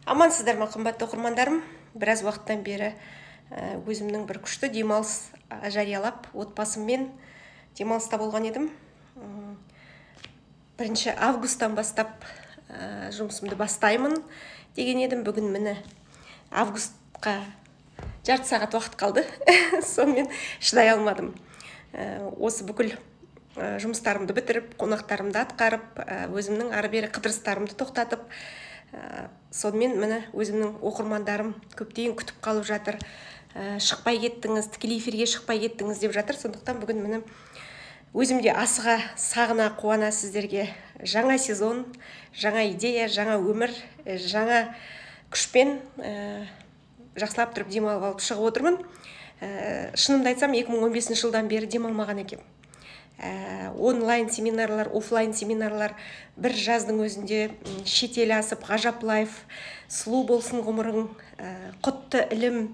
Амансыздар ма, қымбатты оқырмандарым. Біраз уақыттан бері өзімнің бір күшті демалыс жариялап, отбасыммен демалыста болған едім. 1 августтан бастап жұмысымды бастаймын деген едім. Бүгін міне августқа жарты сағат уақыт қалды. Сонымен шыдай алмадым. Осы бүкіл жұмыстарымды бітіріп, қонақтарымды атқарып, өзімнің ары-бері қыдырыстарымды тоқтатып, сонымен міне өзімнің оқырмандарым көптеген күтіп қалып жатыр. Шықпай кеттіңіз, тікелей эфирге шықпай кеттіңіз деп жатыр. Сондықтан бүгін міне өзімде асыға, сағына, қуана сіздерге жаңа сезон, жаңа идея, жаңа өмір, жаңа күшпен жақсылап тұрып демалып алып шығып отырмын. Шынымды айтсам, 2015 жылдан бері демалмаған екем. Онлайн семинарлар, офлайн семинарлар, бір жаздың өзінде шетел асып, ғажап лайф, сұлу болсын ғұмырың, құтты ілім,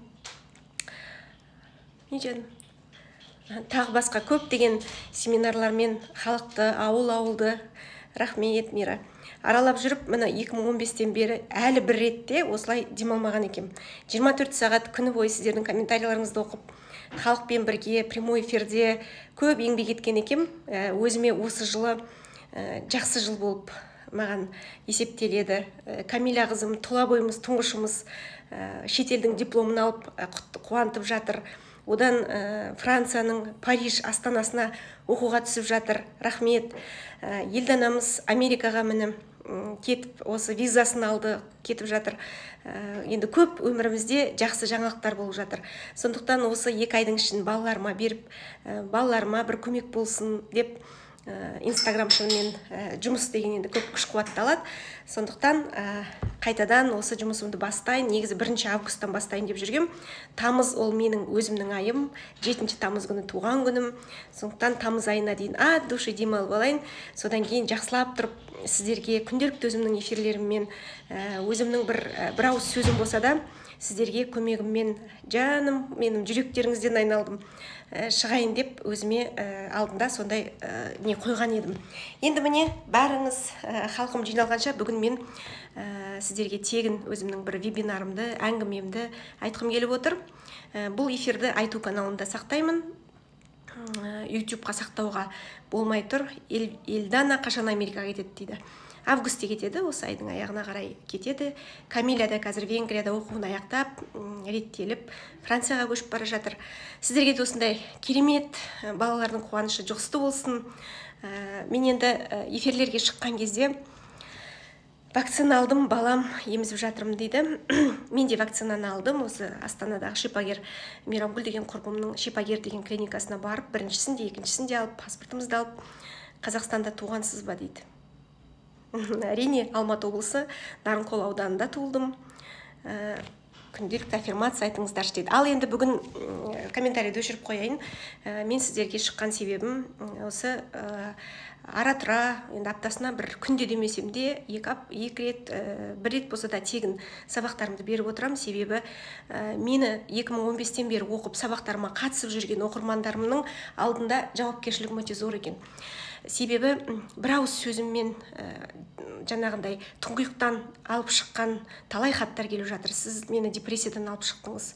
тағы басқа көп деген семинарлармен халықты, ауыл-ауылды, рахмет Мира, аралап жүріп, міне 2015-тен бері әлі бір ретте осылай демалмаған екем. 24 сағат күні бойы сіздердің комментарияларыңызды оқып, халықпен бірге прямой эфирде көп еңбек еткен екем. Өзіме осы жылы жақсы жыл болып маған есептеледі. Камиля қызым, тұла бойымыз, тұңғышымыз шетелдің дипломын алып қуантып жатыр. Одан Францияның Париж астанасына оқуға түсіп жатыр. Рахмет. Елданамыз Америкаға міне кетіп, осы визасын алды, кетіп жатыр. Енді көп өмірімізде жақсы жаңалықтар болып жатыр. Сондықтан осы 2 айдың ішін балаларыма беріп, балаларыма бір көмек болсын деп Инстаграм шынымен жұмыс деген енді көп күш қуатты алады. Сондықтан қайтадан осы жұмысымды бастайын. Негізі 1 августтан бастайын деп жүргем. Тамыз ол менің өзімнің айым. 7 тамыз күні туған күнім. Сондықтан тамыз айына дейін от души демалып алайын. Содан кейін жақсылап тұрып сіздерге күнделікті өзімнің эфирлеріммен, өзімнің бір ауыз сөзім болса да сіздерге көмегіммен, жаным менің жүректеріңізден айналдым, шығайын деп өзіме алдында сондай не қойған едім. Енді міне бәріңіз халқым жиналғанша бүгін мен сіздерге тегін өзімнің бір вебинарымды, әңгімемді айтқым келіп отыр. Бұл эфирді айту каналында сақтаймын. YouTube-қа сақтауға болмай тұр. Елдана қашан Америкаға кетеді дейді. Августте кетеді, осы айдың аяғына қарай кетеді. Камиля да қазір Венгрияда оқуын аяқтап, реттеліп, Францияға көшіп бара жатыр. Сіздерге де осындай керемет балалардың қуанышы жұғысты болсын. Мен енді эфирлерге шыққан кезде вакцина алдым, балам емізіп жатырмын дейді. Мен де вакцинаны алдым. Осы Астанадағы Шипагер Мейрамгүл деген құрбымның Шипагер деген клиникасына барып, біріншісін де, екіншісін де алып, паспортымызды алып, Қазақстанда туғансыз ба дейді. Әрине, Алматы облысы Нарынқол ауданында туылдым. Күнделікті аффирмация айтыңыздаршы дейді. Ал енді бүгін комментарийді өшіріп қояйын. Мен сіздерге шыққан себебім осы ара-тұра, енді аптасына бір күнде демесем де 2 рет, 1 рет болса да тегін сабақтарымды беріп отырам. Себебі мені 2015-тен бері оқып сабақтарыма қатысып жүрген оқырмандарымның алдында жауапкершілігім өте зор екен. Себебі бір ауыз сөзіммен жаңағындай тұңғиықтан алып шыққан талай хаттар келіп жатыр. Сіз мені депрессиядан алып шықтыңыз.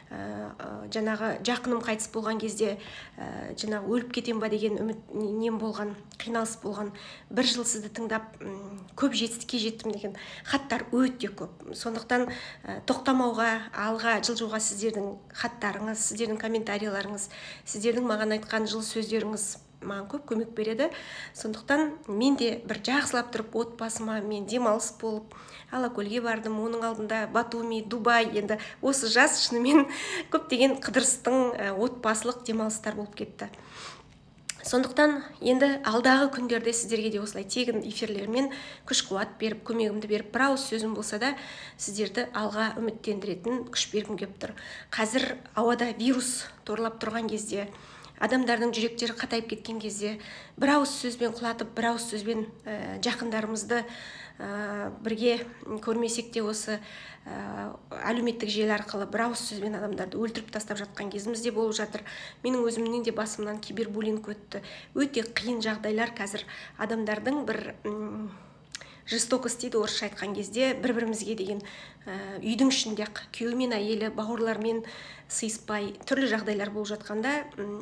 Жаңағы жақыным қайтыс болған кезде жаңағы өліп кетем ба деген үміт нем болған, қиналыс болған. 1 жыл сізді тыңдап көп жетістікке жеттім деген хаттар өте көп. Сондықтан тоқтамауға, алға жылжуға сіздердің хаттарыңыз, сіздердің комментарияларыңыз, сіздердің маған айтқан жылы сөздеріңіз маған көп көмек береді. Сондықтан мен де бір жақсылап тұрып отбасыма мен демалыс болып Алакөлге бардым. Оның алдында Батуми, Дубай, енді осы жаз шынымен көптеген қыдырыстың отбасылық демалыстар болып кетті. Сондықтан енді алдағы күндерде сіздерге де осылай тегін эфирлермен күш қуат беріп, көмегімді беріп, бір ауыз сөзім болса да сіздерді алға үміттендіретін күш бергім келіп тұр. Қазір ауада вирус торлап тұрған кезде, адамдардың жүректері қатайып кеткен кезде бір ауыз сөзбен құлатып, бір ауыз сөзбен жақындарымызды бірге көрмесек те осы әлеуметтік желі арқылы бір ауыз сөзбен адамдарды өлтіріп тастап жатқан кезімізде болып жатыр. Менің өзімнің де басымнан кибербуллинг өтті. Өте қиын жағдайлар қазір адамдардың бір жестокость дейді орысша айтқан кезде, бір-бірімізге деген үйдің ішінде күйеуі мен әйелі бауырлармен сыйыспай түрлі жағдайлар болып жатқанда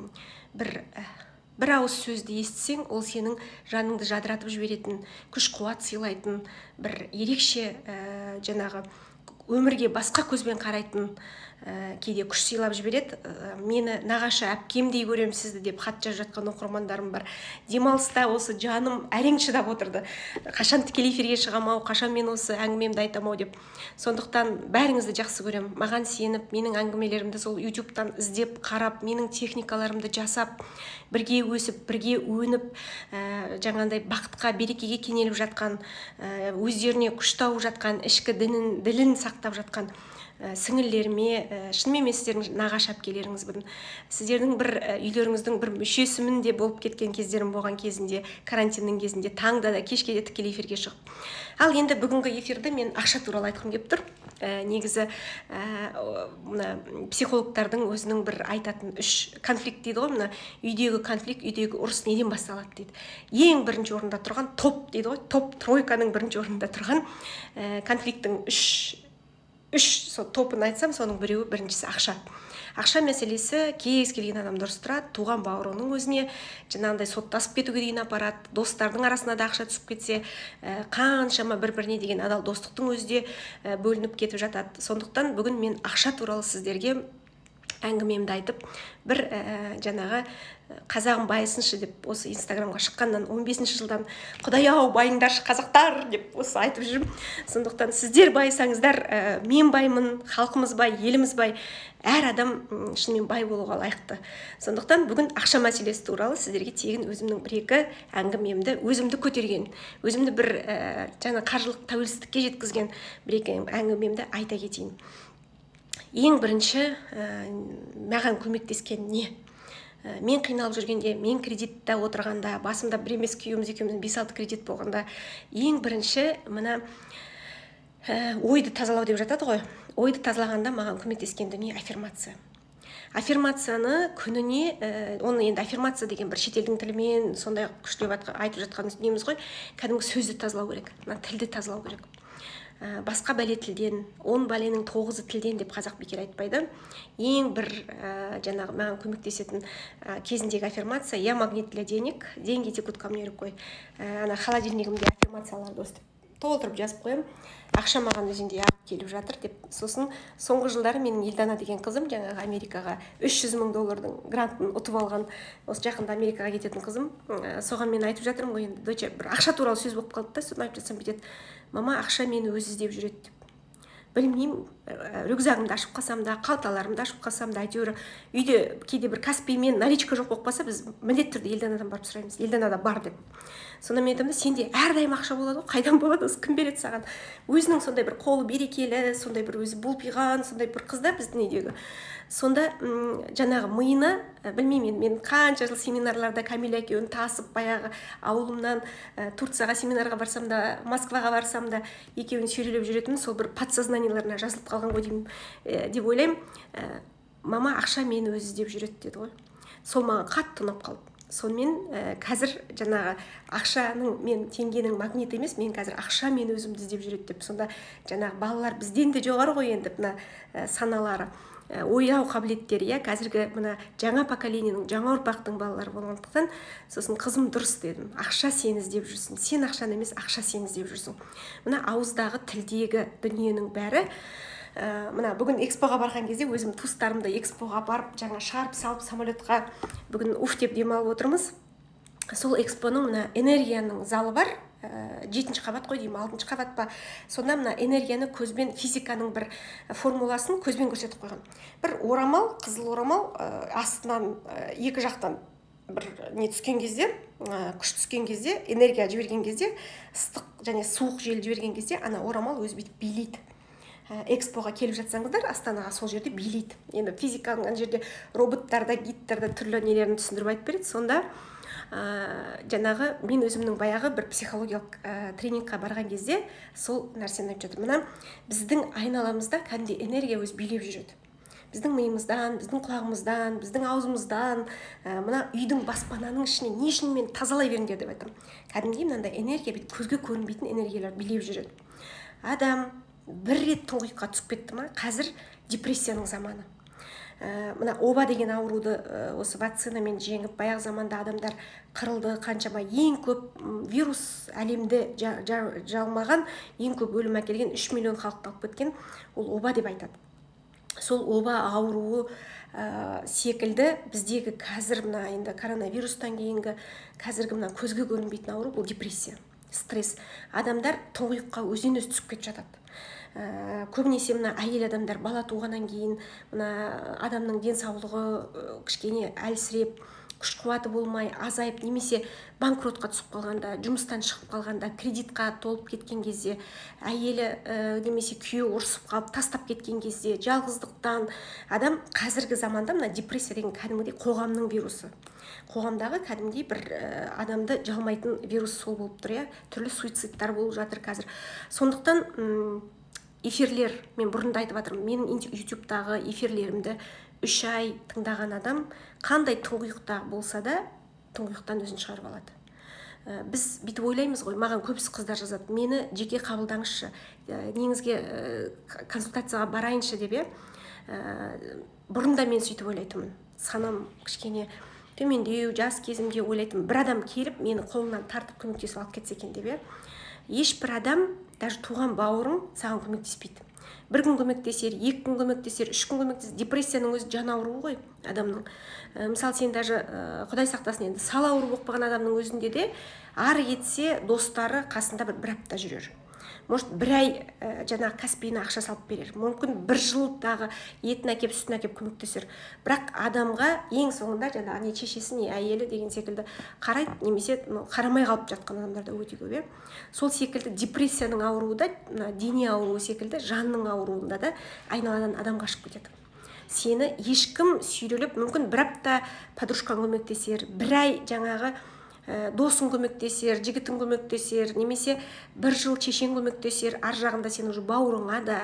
бір ауыз сөзді естісең, ол сенің жаныңды жадыратып жіберетін, күш қуат сыйлайтын, бір ерекше жаңағы өмірге басқа көзбен қарайтын кейде күш сыйлап жібереді. Мені нағашы әпкемдей көрем сізді деп хат жазып жатқан оқырмандарым бар. Демалыста осы жаным әрең шыдап отырды. Қашан тікелей эфирге шығамау, қашан мен осы әңгімемді айтамау деп. Сондықтан бәріңізді жақсы көрем. Маған сеніп, менің әңгімелерімді сол YouTube-тан іздеп, қарап, менің техникаларымды жасап, бірге өсіп, бірге өніп, жаңағындай бақытқа, берекеге кенеліп жатқан, өздеріне күш тауып жатқан, ішкі ділін сақтап жатқан сіңілдеріме, шынымен мен сіздердің нағашы әпкелеріңізбін. Сіздердің бір үйлеріңіздің бір мүшесімін де болып кеткен кездерім болған кезінде, карантиннің кезінде, таңда да кешке де тікелей эфирге шығып. Ал енді бүгінгі эфирді мен ақша туралы айтқым келіп тұр. Негізі психологтардың өзінің бір айтатын үш конфликт дейді ғой, мына үйдегі конфликт, үйдегі ұрыс неден басталады дейді. Ең бірінші орында тұрған топ дейді ғой, топ тройканың бірінші орында тұрған конфликттің үш топын айтсам, соның біреуі біріншісі ақша. Ақша мәселесі кез келген адам дұрыс тұрады, туған бауырының өзіне жаңағындай соттасып кетуге дейін апарады, достардың арасына да ақша түсіп кетсе, қаншама бір-біріне деген адал достықтың өзі де бөлініп кетіп жатады. Сондықтан бүгін мен ақша туралы сіздерге әңгімемді айтып, бір жаңағы қазағым байысыншы деп осы инстаграмға шыққаннан 15-ші жылдан құдай-ау байыңдаршы қазақтар деп осы айтып жүрмін. Сондықтан сіздер байысаңыздар, мен баймын, халқымыз бай, еліміз бай, әр адам шынымен бай болуға лайықты. Сондықтан бүгін ақша мәселесі туралы сіздерге тегін өзімнің бір-екі әңгімемді, өзімді көтерген, өзімді бір жаңа қаржылық тәуелсіздікке жеткізген бір-екі әңгімемді айта кетейін. Ең бірінші маған көмектескен не? Мен қиналып жүргенде, мен кредитте отырғанда, басымда бір емес күйеуіміз екеуміздің 5-6 кредит болғанда, ең бірінші мына ойды тазалау деп жатады ғой. Ойды тазалағанда маған көмектескен дүние аффирмация. Аффирмацияны күніне, оны енді аффирмация деген бір шетелдің тілімен сондай күштеп айтып жатқан дүниеміз ғой, кәдімгі сөзді тазалау керек, тілді тазалау керек. Басқа бәле тілден, 10 бәленің 9-ы тілден деп қазақ бекер айтпайды. Ең бір жаңағы маған көмектесетін кезіндегі аффирмация: я магнит для денег, деньги текут ко мне рекой. Ана холодильнигімде аффирмацияларды өстіп толтырып жазып қоям. Ақша маған өзінде ағып келіп жатыр деп. Сосын соңғы жылдары менің Елдана деген қызым, жаңағы Америкаға $300 000 грантын ұтып алған, осы жақында Америкаға кететін қызым, соған мен айтып жатырмын ғой, енді доча, бір ақша туралы сөз болып қалды да, соны айтып жатсам бүйтеді: мама, ақша мені өзі іздеп жүреді деп. Білмеймін, рюкзагымды ашып қалсам да, қалталарымды ашып қалсам да, әйтеуір үйде кейде бір Каспиймен наличка жоқ болып қалса, біз міндетті түрде Елданадан барып сұраймыз. Елданада бар деп. Сонда мен айтамын да, сенде әрдайым ақша болады ғой, қайдан болады, осы кім береді саған? Өзінің сондай бір қолы берекелі, сондай бір өзі бұлпиған, сондай бір қыз да біздің үйдегі. Сонда жаңағы миына, білмеймін, мен қанша жыл семинарларда Камиля екеуін тасып, баяғы ауылымнан Турцияға семинарға барсам да, Москваға барсам да, екеуін сүйрелеп жүретінмін, сол бір подсознанияларына жазылып қалған ғой деп ойлаймын. Мама, ақша мені өзі іздеп жүреді деді ғой. Сол маған қатты ұнап қалды. Сонымен қазір жаңағы ақшаның, мен теңгенің магниті емес, мен қазір ақша мен өзімді іздеп жүреді деп. Сонда жаңағы балалар бізден де жоғары ғой енді, мына саналары, ойлау қабілеттері, қазіргі мына жаңа поколениенің, жаңа ұрпақтың балалары болғандықтан, сосын қызым дұрыс дедім, ақша сені іздеп жүрсің, сен ақшаны емес, ақша сені іздеп жүрсің. Мына ауыздағы тілдегі дүниенің бәрі, мына бүгін экспоға барған кезде өзім туыстарымды экспоға барып, жаңа шығарып салып самолетқа бүгін уф деп демалып отырмыз. Сол экспоның мына энергияның залы бар, 7-ші қабат қой деймін, 6-ші қабат па. Сонда мына энергияны көзбен, физиканың бір формуласын көзбен көрсетіп қойған. Бір орамал, қызыл орамал, астынан екі жақтан бір не түскен кезде, күш түскен кезде, энергия жіберген кезде, ыстық және суық жел жіберген кезде, ана орамал өзі бүйтіп билейді. Экспоға келіп жатсаңыздар, Астанаға сол жерде билейді. Енді физиканың жерде роботтарда, гидтарда түрлі нелерін түсіндіріп айтып береді. Сонда жаңағы мен өзімнің баяғы бір психологиялық тренингқа барған кезде сол нәрсені айтып жатыр. Мына біздің айналамызда кәдімгідей энергия өзі билеп жүреді. біздің миымыздан, біздің құлағымыздан, біздің аузымыздан, мына үйдің баспананың ішіне не үшін мен тазалай беріңдер деп айтамын. Кәдімгідей мынандай энергия, бүйтіп көзге көрінбейтін энергиялар билеп жүреді. Адам бір рет тұңғиыққа түсіп кетті ма, қазір депрессияның заманы. Мына оба деген ауруды осы вакцинамен жеңіп, баяғы заманда адамдар қырылды, қаншама ең көп вирус әлемді жалмаған, ең көп өлім әкелген 3 миллион халықты алып кеткен, ол оба деп айтады. Сол оба ауруы секілді біздегі қазір мына енді коронавирустан кейінгі қазіргі мына көзге көрінбейтін ауру бұл депрессия, стресс. Адамдар тұңғиыққа өзінен өзі түсіп кетіп жатады. Көбінесе мына әйел адамдар бала туғаннан кейін мына адамның денсаулығы кішкене әлсіреп, күш қуаты болмай азайып, немесе банкротқа түсіп қалғанда, жұмыстан шығып қалғанда, кредитқа толып кеткен кезде, әйелі немесе күйеуі ұрсып қалып тастап кеткен кезде, жалғыздықтан адам қазіргі заманда мына депрессия деген кәдімгідей қоғамның вирусы. Қоғамдағы кәдімгідей бір адамды жалмайтын вирус сол болып тұр, түрлі суицидтар болып жатыр қазір. Сондықтан эфирлер, мен бұрында айтып жатырмын, менің ютубтағы эфирлерімді 3 ай тыңдаған адам қандай тұңғиықта болса да тұңғиықтан өзін шығарып алады. Біз бүйтіп ойлаймыз ғой, маған көбісі қыздар жазады, мені жеке қабылдаңызшы, неңізге консультацияға барайыншы деп. Бұрында мен сөйтіп ойлайтынмын, санам кішкене төмендеу, жас кезімде ойлайтынмын, бір адам келіп мені қолынан тартып көмектесіп алып кетсе екен деп. Ешбір адам, даже туған бауырың саған көмектеспейді. Бір күн көмектесер, 2 күн көмектесер, 3 күн көмектесер. Депрессияның өзі жан ауруы ғой адамның. Мысалы сен даже Құдай сақтасын, енді сал ауруы болып қалған адамның өзінде де ары кетсе достары қасында бір апта жүрер. Может, бір ай жаңағы каспиіне ақша салып берер. Мүмкін бір жылдағы етін әкеп, сүтін әкеп көмектесер. Бірақ адамға ең соңында жаңағы не шешесі, не әйелі деген секілді қарайды, немесе қарамай қалып жатқан адамдар да өте көп. Сол секілді депрессияның ауруы да, дене ауруы секілді жанның ауруында да айналадан адам қашып кетеді. Сені ешкім сүйрелеп, мүмкін бір апта подружкаң көмектесер, бір ай жаңағы досың көмектесер, жігітің көмектесер, немесе бір жыл шешең көмектесер, ар жағында сен уже бауырыңа да,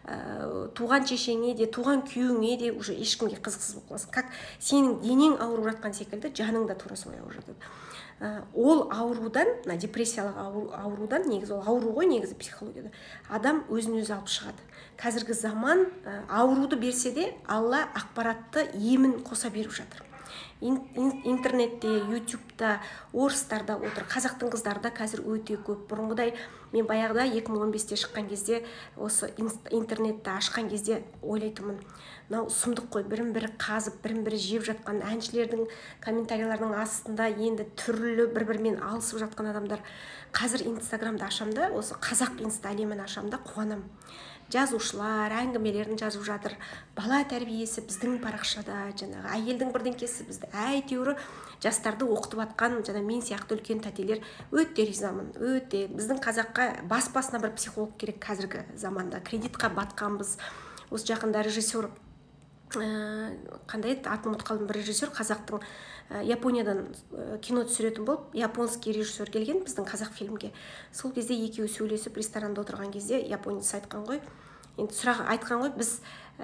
туған шешеңе де, туған күйеуіңе де уже ешкімге қызықсыз болып қаласың. Как сенің денең ауырып жатқан секілді, жаның да тура солай ауырып жатады. Ол аурудан, депрессиялық аурудан, негізі ол ауру ғой, негізі психологияда, адам өзін өзі алып шығады. Қазіргі заман ауруды берсе де, Алла ақпаратты емін қоса беріп жатыр. Интернетте, ютубта, орыстарда отыр. Қазақтың қыздары да қазір өте көп. Бұрынғыдай мен баяғыда 2015-те шыққан кезде, осы интернетті ашқан кезде ойлайтынмын, мынау сұмдық қой, бірін-бірі қазып, бірін-бірі жеп жатқан әншілердің комментарийлердің астында енді түрлі бір-бірімен алысып жатқан адамдар. Қазір инстаграмды ашамда, осы қазақ инста әлемін ашамда қуанам. Жазушылар әңгімелерін жазып жатыр. Бала тәрбиесі біздің парақшада, жаңағы әйелдің бірдеңкесі бізді әйтеуір жастарды оқытып атқан, жаңа мен сияқты үлкен тәтелер өте ризамын. Өте біздің қазаққа бас-басына бір психолог керек қазіргі заманда. Кредитқа батқанбыз. Осы жақында режиссер, қандай еді, атын ұмытып қалдым, бір режиссер қазақтың Япониядан кино түсіретін болып, японский режиссер келген біздің қазақ фильмге. Сол кезде екеуі сөйлесіп ресторанда отырған кезде японец айтқан ғой, енді сұрақ айтқан ғой, біз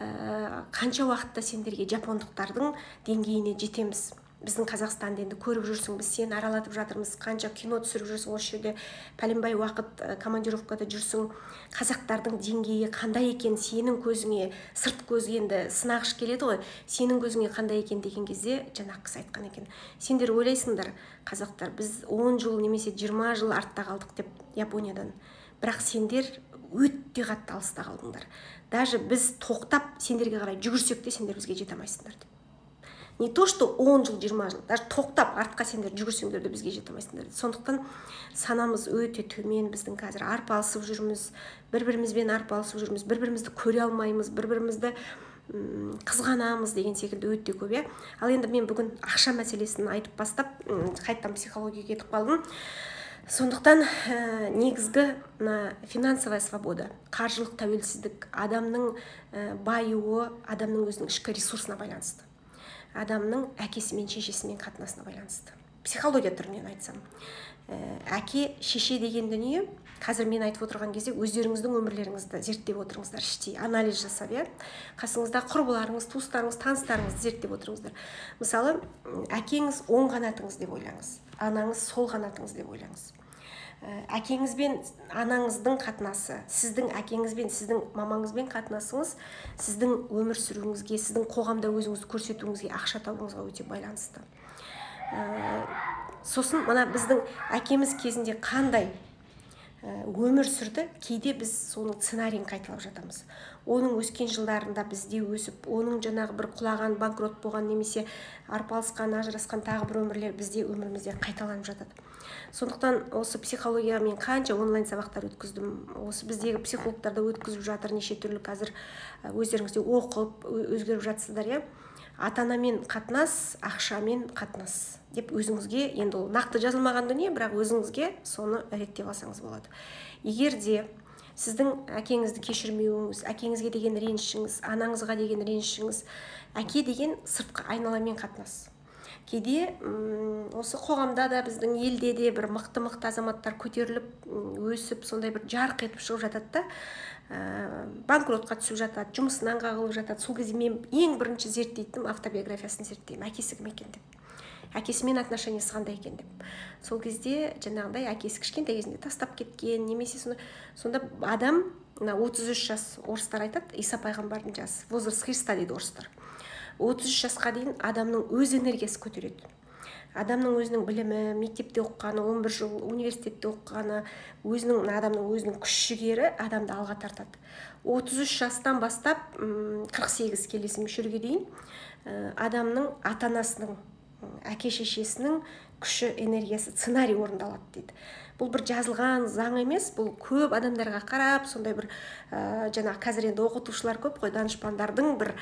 қанша уақытта сендерге жапондықтардың деңгейіне жетеміз? Біздің Қазақстанды енді көріп жүрсің, біз сені аралатып жатырмыз, қанша кино түсіріп жүрсің, осы жерде пәленбай уақыт командировкада жүрсің, қазақтардың деңгейі қандай екен, сенің көзіңе, сырт көзге енді сынағыш келеді ғой, сенің көзіңе қандай екен деген кезде жаңағы кісі айтқан екен. Сендер ойлайсыңдар, қазақтар, біз 10 жыл немесе 20 жыл артта қалдық деп Япониядан. Бірақ сендер өте қатты алыста қалдыңдар. Даже біз тоқтап сендерге қарай жүгірсек те сендер бізге жете алмайсыңдар деп. Не то, что 10 жыл, 20 жыл, даже тоқтап артқа сендер жүгірсеңдер де бізге жете алмайсыңдар. Сондықтан санамыз өте төмен, біздің қазір арпалысып жүрміз, бір-бірімізбен арпалысып жүрміз, бір-бірімізді көре алмаймыз, бір-бірімізді қызғанамыз деген секілді өте көп. Ал енді мен бүгін ақша мәселесін айтып бастап, қайттан психологияға кетіп қалдым. Сондықтан негізгі финансовая свобода, қаржылық тәуелсіздік, адамның байуы, адамның өзінің ішкі ресурсына байланысты. Адамның әкесі мен шешесімен қатынасына байланысты. Психология түрінен айтсам. әке шеше деген дүние қазір мен айтып отырған кезде өздеріңіздің өмірлеріңізді зерттеп отырыңыздар, іштей анализ жасап, қасыңызда құрбыларыңыз, туыстарыңыз, таныстарыңызды зерттеп отырыңыздар. Мысалы, әкеңіз оң қанатыңыз деп ойлаңыз, анаңыз сол қанатыңыз деп ойлаңыз. Әкеңіз бен анаңыздың қатынасы, сіздің әкеңіз бен сіздің мамаңызбен қатынасыңыз сіздің өмір сүруіңізге, сіздің қоғамда өзіңізді көрсетуіңізге, ақша табуыңызға өте байланысты. Сосын мына біздің әкеміз кезінде қандай өмір сүрді, кейде біз соның сценарийін қайталап жатамыз. Оның өскен жылдарында бізде өсіп, оның жаңағы бір құлаған, банкрот болған, немесе арпалысқан, ажырасқан тағы бір өмірлер бізде өмірімізде қайталанып жатады. Сондықтан осы психология мен қанша онлайн сабақтар өткіздім, осы біздегі психологтарда өткізіп жатыр, неше түрлі қазір өздеріңізде оқып өзгеріп жатсыздар, ата-анамен қатынас, ақшамен қатынас деп өзіңізге, енді ол нақты жазылмаған дүние, бірақ өзіңізге соны реттеп алсаңыз болады. Егер де сіздің әкеңізді кешірмеуіңіз, әкеңізге деген ренішіңіз, анаңызға деген ренішіңіз, әке деген сыртқы айналамен қатынас. Кейде осы қоғамда да, біздің елде де бір мықты азаматтар көтеріліп, өсіп, сондай бір жарқ етіп шығып жатады да, банкротқа түсіп жатады, жұмысынан қағылып жатады. Сол кезде мен ең бірінші зерттейтінім автобиографиясын зерттеймін, әкесі кім екен деп, әкесімен отношениесі қандай екен деп. Сол кезде жаңағыдай әкесі кішкентай кезінде тастап кеткен, немесе сонда адам 33 жас, орыстар айтады, Иса пайғамбардың жасы, возраст Христа дейді орыстар. 33 жасқа дейін адамның өз энергиясы көтереді. Адамның өзінің білімі, мектепте оқығаны, 11 жыл университетте оқығаны, адамның өзінің күш-жігері адамды алға тартады. 33 жастан бастап 48 келесі мүшелге дейін адамның ата-анасының, әке-шешесінің күші, энергиясы, сценарий орындалады дейді. Бұл бір жазылған заң емес, бұл көп адамдарға қарап, сондай бір жаңағы қазір енді оқытушылар көп қой, данышпандардың бір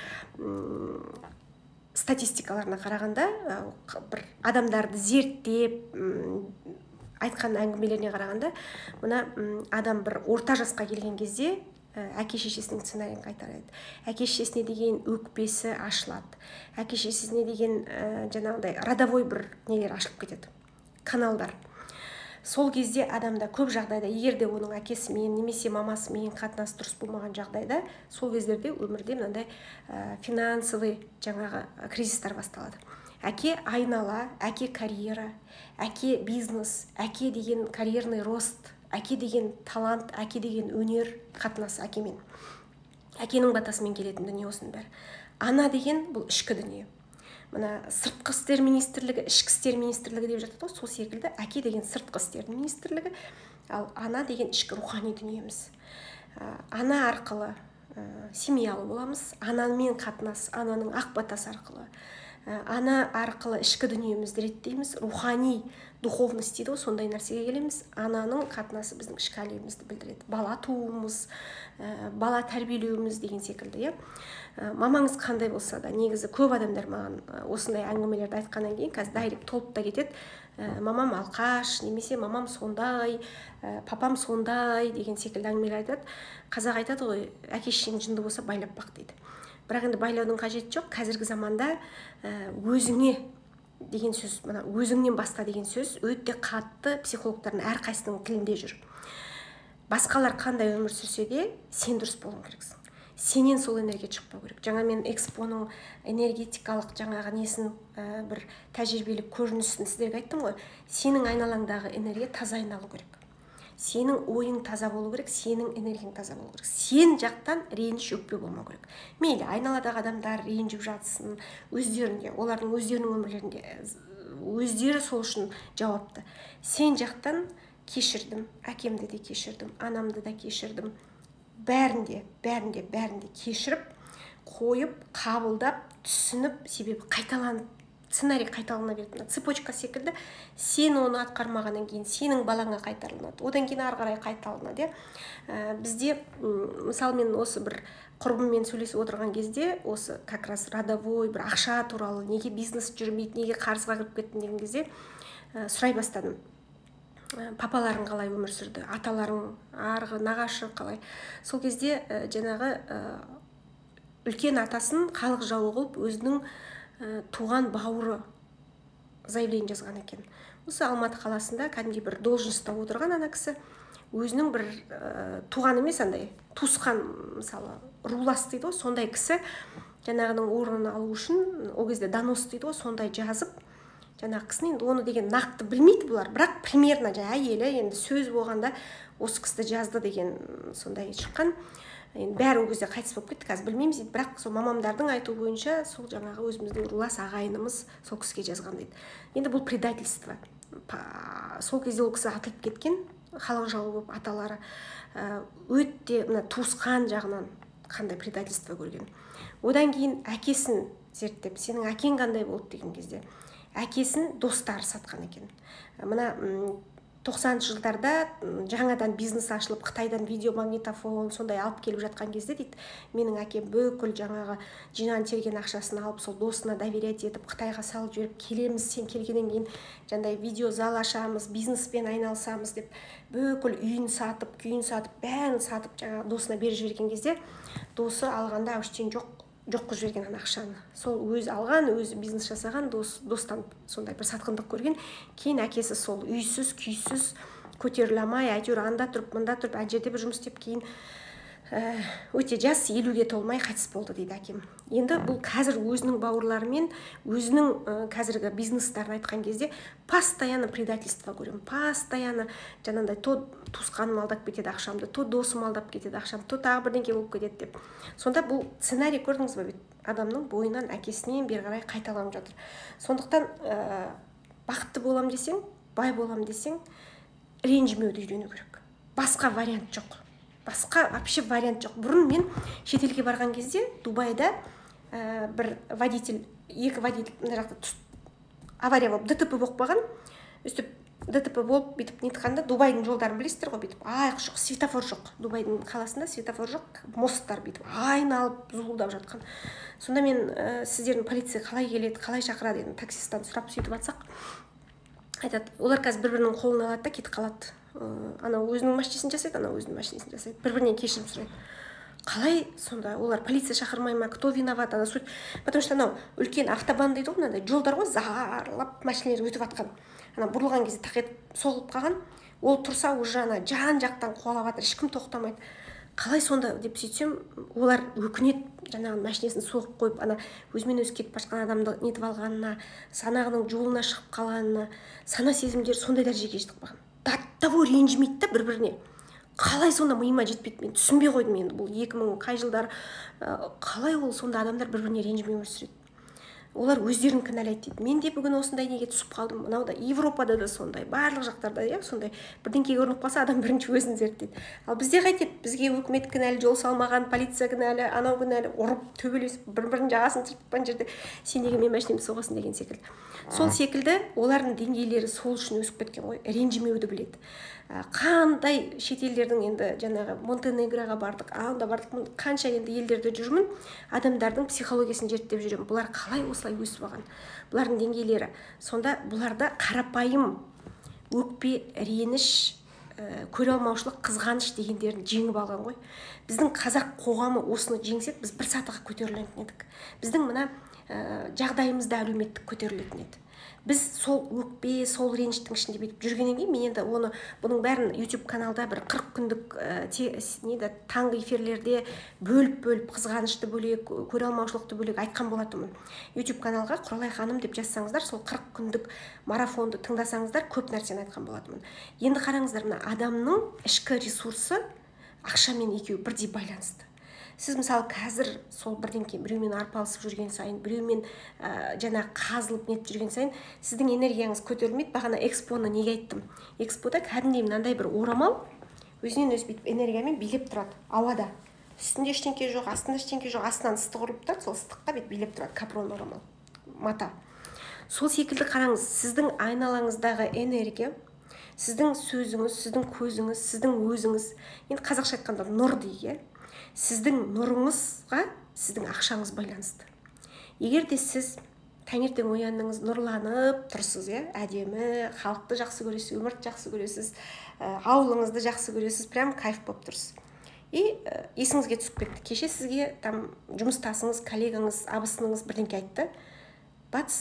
статистикаларына қарағанда, бір адамдарды зерттеп айтқан әңгімелеріне қарағанда, мына адам бір орта жасқа келген кезде әке-шешесінің сценарийін қайтарады. Әке-шешесіне деген өкпесі ашылады. Әке-шешесіне деген жаңағыдай родовой бір нелер ашылып кетеді, каналдар. Сол кезде адамда көп жағдайда, егер де оның әкесімен немесе мамасымен қатынасы дұрыс болмаған жағдайда, сол кездерде өмірде мынандай финансовый жаңағы кризистар басталады. Әке айнала, әке карьера, әке бизнес, әке деген карьерный рост, әке деген талант, әке деген өнер қатынасы әкемен. Әкенің батасымен келетін дүние осының бәрі. Ана деген бұл ішкі дүние. Мына сыртқы істер министрлігі, ішкі істер министрлігі деп жатады ғой, сол секілді әке деген сыртқы істер министрлігі, ал ана деген ішкі рухани дүниеміз. Ана арқылы семьялы боламыз, анамен қатынас, ананың ақ батасы арқылы. Ана арқылы ішкі дүниемізді реттейміз, рухани духовность дейді ғой, сондай нәрсеге келеміз. Ананың қатынасы біздің ішкі әлемімізді білдіреді. Бала туымыз, бала тәрбиелеуіміз деген секілді. Мамаңыз қандай болса да, негізі көп адамдар маған осындай әңгімелерді айтқаннан кейін қазір дайрект толып та кетеді. Мамам алқаш, немесе мамам сондай, папам сондай деген секілді әңгімелер айтады. Қазақ айтады ғой, әке-шешең жынды болса байлап бақ дейді. Бірақ енді байлаудың қажеті жоқ. Қазіргі заманда өзіңе деген сөз, мына өзіңнен баста деген сөз өте қатты психологтардың әрқайсының тілінде жүр. Басқалар қандай өмір сүрсе де, сен дұрыс болуың керексің. Сенен сол энергия шықпау керек. Жаңа мен экспоның энергетикалық жаңағы несін бір тәжірибелік көрінісін сіздерге айттым ғой. Сенің айналаңдағы энергия таза айналу керек. Сенің ойың таза болу керек, сенің энергияң таза болу керек. Сен жақтан реніш, өкпе болмау керек. Мейлі айналадағы адамдар ренжіп жатсын, өздерінде, олардың өздерінің өмірлерінде өздері сол үшін жауапты. Сен жақтан кешірдім, әкемді де кешірдім, анамды да кешірдім. Бәрінде кешіріп, қойып, қабылдап, түсініп, себебі қайталанып, сценарий қайталана береді. Цепочка секілді, сен оны атқармағаннан кейін сенің балаңа қайтарылады, одан кейін ары қарай қайталанады. Бізде, мысалы, мен осы бір құрбыммен сөйлесіп отырған кезде, осы как раз родовой бір ақша туралы, неге бизнес жүрмейді, неге қарызға кіріп кеттім деген кезде сұрай бастадым. Папаларың қалай өмір сүрді, аталарың, арғы, нағашы қалай. Сол кезде жаңағы үлкен атасын халық жауы қылып, өзінің туған бауыры заявление жазған екен. осы Алматы қаласында кәдімгідей бір должностьта отырған ана кісі, өзінің бір туған емес, андай туысқан, мысалы рулас дейді ғой, сондай кісі жаңағының орнын алу үшін ол кезде донос дейді ғой, сондай жазып, жаңағы кісінің енді оны деген нақты білмейді бұлар, бірақ примерно әйелі енді сөз болғанда осы кісі жазды деген сондай шыққан. Енді бәрі ол кезде қайтыс болып кетті, қазір білмейміз дейді, бірақ сол мамамдардың айтуы бойынша сол жаңағы өзіміздің рулас ағайынымыз сол кісіге жазған дейді. Енді бұл предательство. Сол кезде ол кісі атылып кеткен, халық жауы болып аталары өте мына туысқан жағынан қандай предательство көрген. Одан кейін әкесін зерттеп, сенің әкең қандай болды деген кезде, әкесін достары сатқан екен. Мына 90 жылдарда жаңадан бизнес ашылып, Қытайдан видеомагнитофон сондай алып келіп жатқан кезде дейді, менің әкем бүкіл жаңағы жинаған терген ақшасын алып, сол досына доверять етіп, Қытайға салып жіберіп, келеміз, сен келгеннен кейін жандай видео зал ашамыз, бизнеспен айналысамыз деп, бүкіл үйін сатып, күйін сатып, бәрін сатып, жаңағы досына беріп жіберген кезде, досы алғанда әуштен жоқ қылып жіберген ана ақшаны. Сол өзі алған, өзі бизнес жасаған, достан сондай бір сатқындық көрген. Кейін әкесі сол үйсіз, күйсіз, көтеріле алмай, әйтеуір анда тұрып, мында тұрып, ана жерде бір жұмыс істеп, кейін өте жас, 50-ге толмай қайтыс болды дейді әкем. Енді бұл қазір өзінің бауырларымен, өзінің қазіргі бизнестарын айтқан кезде постоянно предательство көремін. Постоянно жаңағыдай то туысқаным алдап кетеді ақшамды, то досым алдап кетеді ақшамды, то тағы бірдеңке болып кетеді деп. Сонда бұл сценарий көрдіңіз бе? Адамның бойынан әкесінен бері қарай қайталанып жатыр. Сондықтан бақытты болам десең, бай болам десең, ренжімеуді үйрену керек. Басқа вариант жоқ. Басқа вообще вариант жоқ. Бұрын мен шетелге барған кезде Дубайда бір водитель, екі водитель мына жақта авария болып, ДТП болып қалған. Өстіп ДТП болып бүйтіп нетқанда, Дубайдың жолдарын білесіздер ғой, бүйтіп айық жоқ, светофор жоқ. Дубайдың қаласында светофор жоқ, мосттар бүйтіп айналып зуылдап жатқан. Сонда мен сіздердің полиция қалай келеді, қалай шақырады дедім, таксисттан сұрап сөйтіп жатсақ, айтады, олар қазір бір-бірінің қолын алады да кетіп қалады. Ана өзінің машинасын жасайды, ана өзінің машинасын жасайды. Бір-бірінен кешірім сұрайды. Қалай сонда олар полиция шақырмай ма? Кто виноват? Ана суть. Потому что анау үлкен автобан дейді ғой, мынандай жолдар ғой, зарлап машиналар өтіп жатқан. Ана бұрылған кезде тақ етіп соғылып қалған. Ол тұрса уже ана жан-жақтан қуалап жатыр, ешкім тоқтамайды. Қалай сонда деп сөйтсем, олар өкінеді, жаңағы машинасын соғып қойып, ана өзімен өзі кетіп бара адамды нетіп алғанына, санағының жолына шығып қалғанына, сана сезімдер сондай дәрежеге жетіп қалған. До того ренжімейді да бір-біріне. Қалай сонда миыма жетпейді, мен түсінбей қойдым енді, бұл 2000 қай жылдар қалай ол сонда адамдар бір-біріне ренжімей өмір сүреді. Олар өздерін кінәлайды дейді. Мен де бүгін осындай неге түсіп қалдым. Мынауда Европада да сондай, барлық жақтарда сондай бірдеңке көрініп қалса, адам бірінші өзін зерттейді. Ал бізде қайтеді? Бізге үкімет кінәлі, жол салмаған, полиция кінәлі, анау кінәлі, ұрып төбелесіп, бір-бірін жағасын тыртыққан жерде сен неге мен машинамды соғасың деген секілді. Сол секілді олардың деңгейлері сол үшін өсіп кеткен ғой, ренжімеуді біледі. Қандай шетелдердің енді жаңағы Монтенегроға бардық, анда бардық, қанша енді елдерде жүрмін, адамдардың психологиясын зерттеп жүремін. Бұлар қалай осылай өсіп алған? Бұлардың деңгейлері. Сонда бұларда қарапайым өкпе, реніш, көре алмаушылық, қызғаныш дегендерін жеңіп алған ғой. Біздің қазақ қоғамы осыны жеңсек, біз бір сатыға көтерілетін едік. Біздің мына жағдайымызда әлеуметтік көтерілетін еді. Біз сол өкпе, сол реніштің ішінде бетіп жүргеннен кейін, мен енді бұның бәрін YouTube каналда бір 40 күндік таңғы эфирлерде бөліп қызғанышты бөлек, көре алмаушылықты бөлек айтқан болатынмын. YouTube каналға Құралай ханым деп жазсаңыздар, сол 40 күндік марафонды тыңдасаңыздар, көп нәрсені айтқан болатынмын. Енді қараңыздар, мына адамның ішкі ресурсы ақшамен екеуі бірдей байланысты. Сіз мысалы қазір сол бірдеңке біреумен арпалысып жүрген сайын, біреумен жаңа қазылып нетіп жүрген сайын, сіздің энергияңыз көтерілмейді. Бағана экспоны неге айттым? Экспода кәдімгідей мынандай бір орамал өзінен өзі бүйтіп энергиямен билеп тұрады ауада. Үстінде ештеңке жоқ, астында ештеңке жоқ, астынан ыстық ұрып тұрады, сол ыстыққа бүйтіп билеп тұрады капрон орамал, мата. Сол секілді қараңыз, сіздің айналаңыздағы энергия, сіздің сөзіңіз, сіздің көзіңіз, сіздің өзіңіз, енді қазақша айтқанда нұр дейік, сіздің нұрыңызға сіздің ақшаңыз байланысты. Егер де сіз таңертең ояндыңыз, нұрланып тұрсыз, әдемі, халықты жақсы көресіз, өмірді жақсы көресіз, ауылыңызды жақсы көресіз, прям кайф болып тұрсыз. И есіңізге түсіп кетті. Кеше сізге там жұмыстасыңыз, коллегаңыз, абысыныңыз бірдеңке айтты. Батыс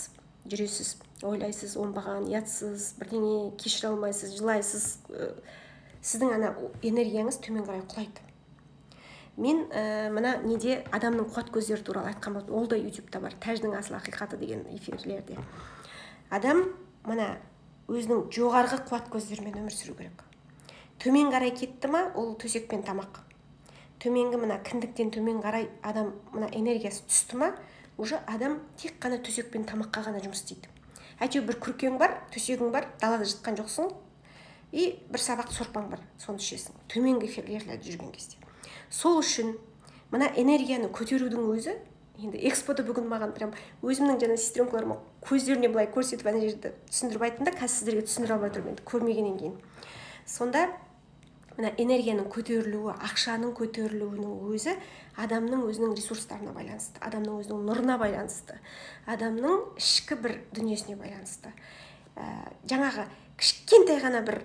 жүресіз, ойлайсыз, оңбаған, ұятсыз, бірдеңе кешіре алмайсыз, жылайсыз, сіздің ана энергияңыз төмен қарай құлайды. Мен мына неде адамның қуат көздері туралы айтқан болдым, ол да ютубта бар, тәждің асыл ақиқаты деген эфирлерде. Адам мына өзінің жоғарғы қуат көздерімен өмір сүру керек. Төмен қарай кетті ма, ол төсек пен тамақ. Төменгі мына кіндіктен төмен қарай адам мына энергиясы түсті ма, уже адам тек қана төсек пен тамаққа ғана жұмыс істейді. Әйтеуір бір күркең бар, төсегің бар, далада жатқан жоқсың, и бір сабақ сорпаң бар, соны ішесің. Төменгі эфирлерде жүрген кезде. Сол үшін мына энергияны көтерудің өзі, енді экспода бүгін маған прям өзімнің жаңа сестренкаларыма көздеріне былай көрсетіп ана жерді түсіндіріп айттым да, қазір сіздерге түсіндіре алмай тұрмын енді көрмегеннен кейін. Сонда мына энергияның көтерілуі, ақшаның көтерілуінің өзі адамның өзінің ресурстарына байланысты, адамның өзінің нұрына байланысты, адамның ішкі бір дүниесіне байланысты. Жаңағы кішкентай ғана бір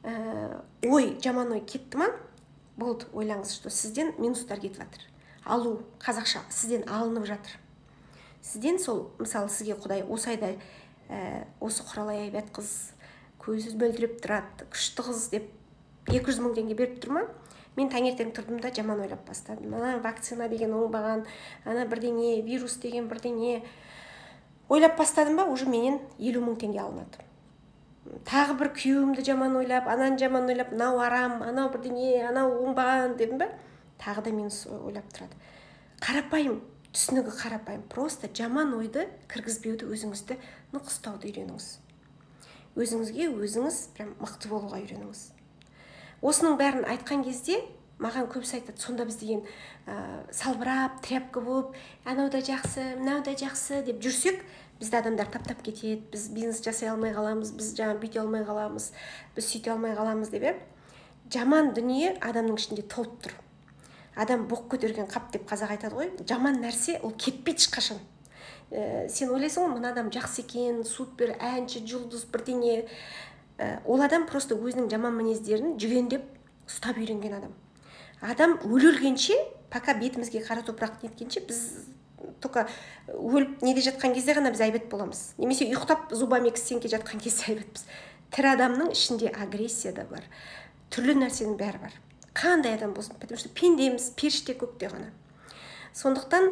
ой, жаман ой кетті ма, болды, ойлаңыз, что сізден минустар кетіп жатыр. Алу, қазақша, сізден алынып жатыр. Сізден сол, мысалы, сізге Құдай осы айда осы Құралай Айбат қыз көзі мөлдіреп тұрады, күшті қыз деп 200 000 теңге беріп тұр ма? Мен таңертең тұрдым да жаман ойлап бастадым. Ана вакцина деген оңбаған, ана бірдеңе, вирус деген бірдеңе ойлап бастадым ба, уже менен 50 000 теңге алынады. Тағы бір күйеуімді жаман ойлап, анан жаман ойлап, мынау арам, анау бірдеңе, анау оңбаған дедім ба, тағы да минус ойлап тұрады. Қарапайым, түсінігі қарапайым. Просто жаман ойды кіргізбеуді, өзіңізді нық ұстауды үйреніңіз. Өзіңізге өзіңіз прям мықты болуға үйреніңіз. Осының бәрін айтқан кезде маған көбісі айтады, сонда біз деген салбырап, тряпка болып, анау да жақсы, мынау да жақсы деп жүрсек, бізді адамдар таптап кетеді, біз бизнес жасай алмай қаламыз, біз жаңа бүйте алмай қаламыз, біз сөйте алмай қаламыз деп. Жаман дүние адамның ішінде толып тұр. Адам боқ көтерген қап деп қазақ айтады ғой, жаман нәрсе ол кетпейді ешқашан. Сен ойлайсың, мына адам жақсы екен, супер, әнші, жұлдыз, бірдеңе. Ол адам просто өзінің жаман мінездерін жүгендеп ұстап үйренген адам. Адам өлгенше, пока бетімізге қара топырақ неткенше, біз только өліп неде жатқан кезде ғана біз әйбет боламыз. Немесе ұйықтап зубами кістенке жатқан кезде әйбетпіз. Тірі адамның ішінде агрессия да бар. Түрлі нәрсенің бәрі бар. Қандай адам болсын, потому что пендеміз, періште көкте ғана. Сондықтан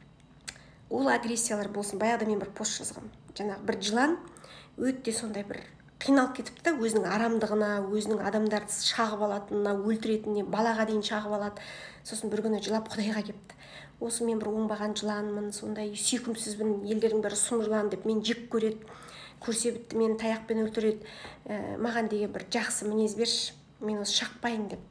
ол агрессиялар болсын. Баяғыда мен бір пост жазғам. Жаңағы бір жылан өтте сондай бір қиналып кетіпті да, өзінің арамдығына, өзінің адамдарды шағып алатынына, өлтіретініне, балаға дейін шағып алады. Сосын бір күні жылап Құдайға кепті. Осы мен бір оңбаған жыланмын, сондай сүйкімсізбін, елдердің бәрі сұм жылан деп мен жек көреді, көрсе бітті мен таяқпен өлтіреді, маған деген бір жақсы мінез берші, мен осы шақпайын деп.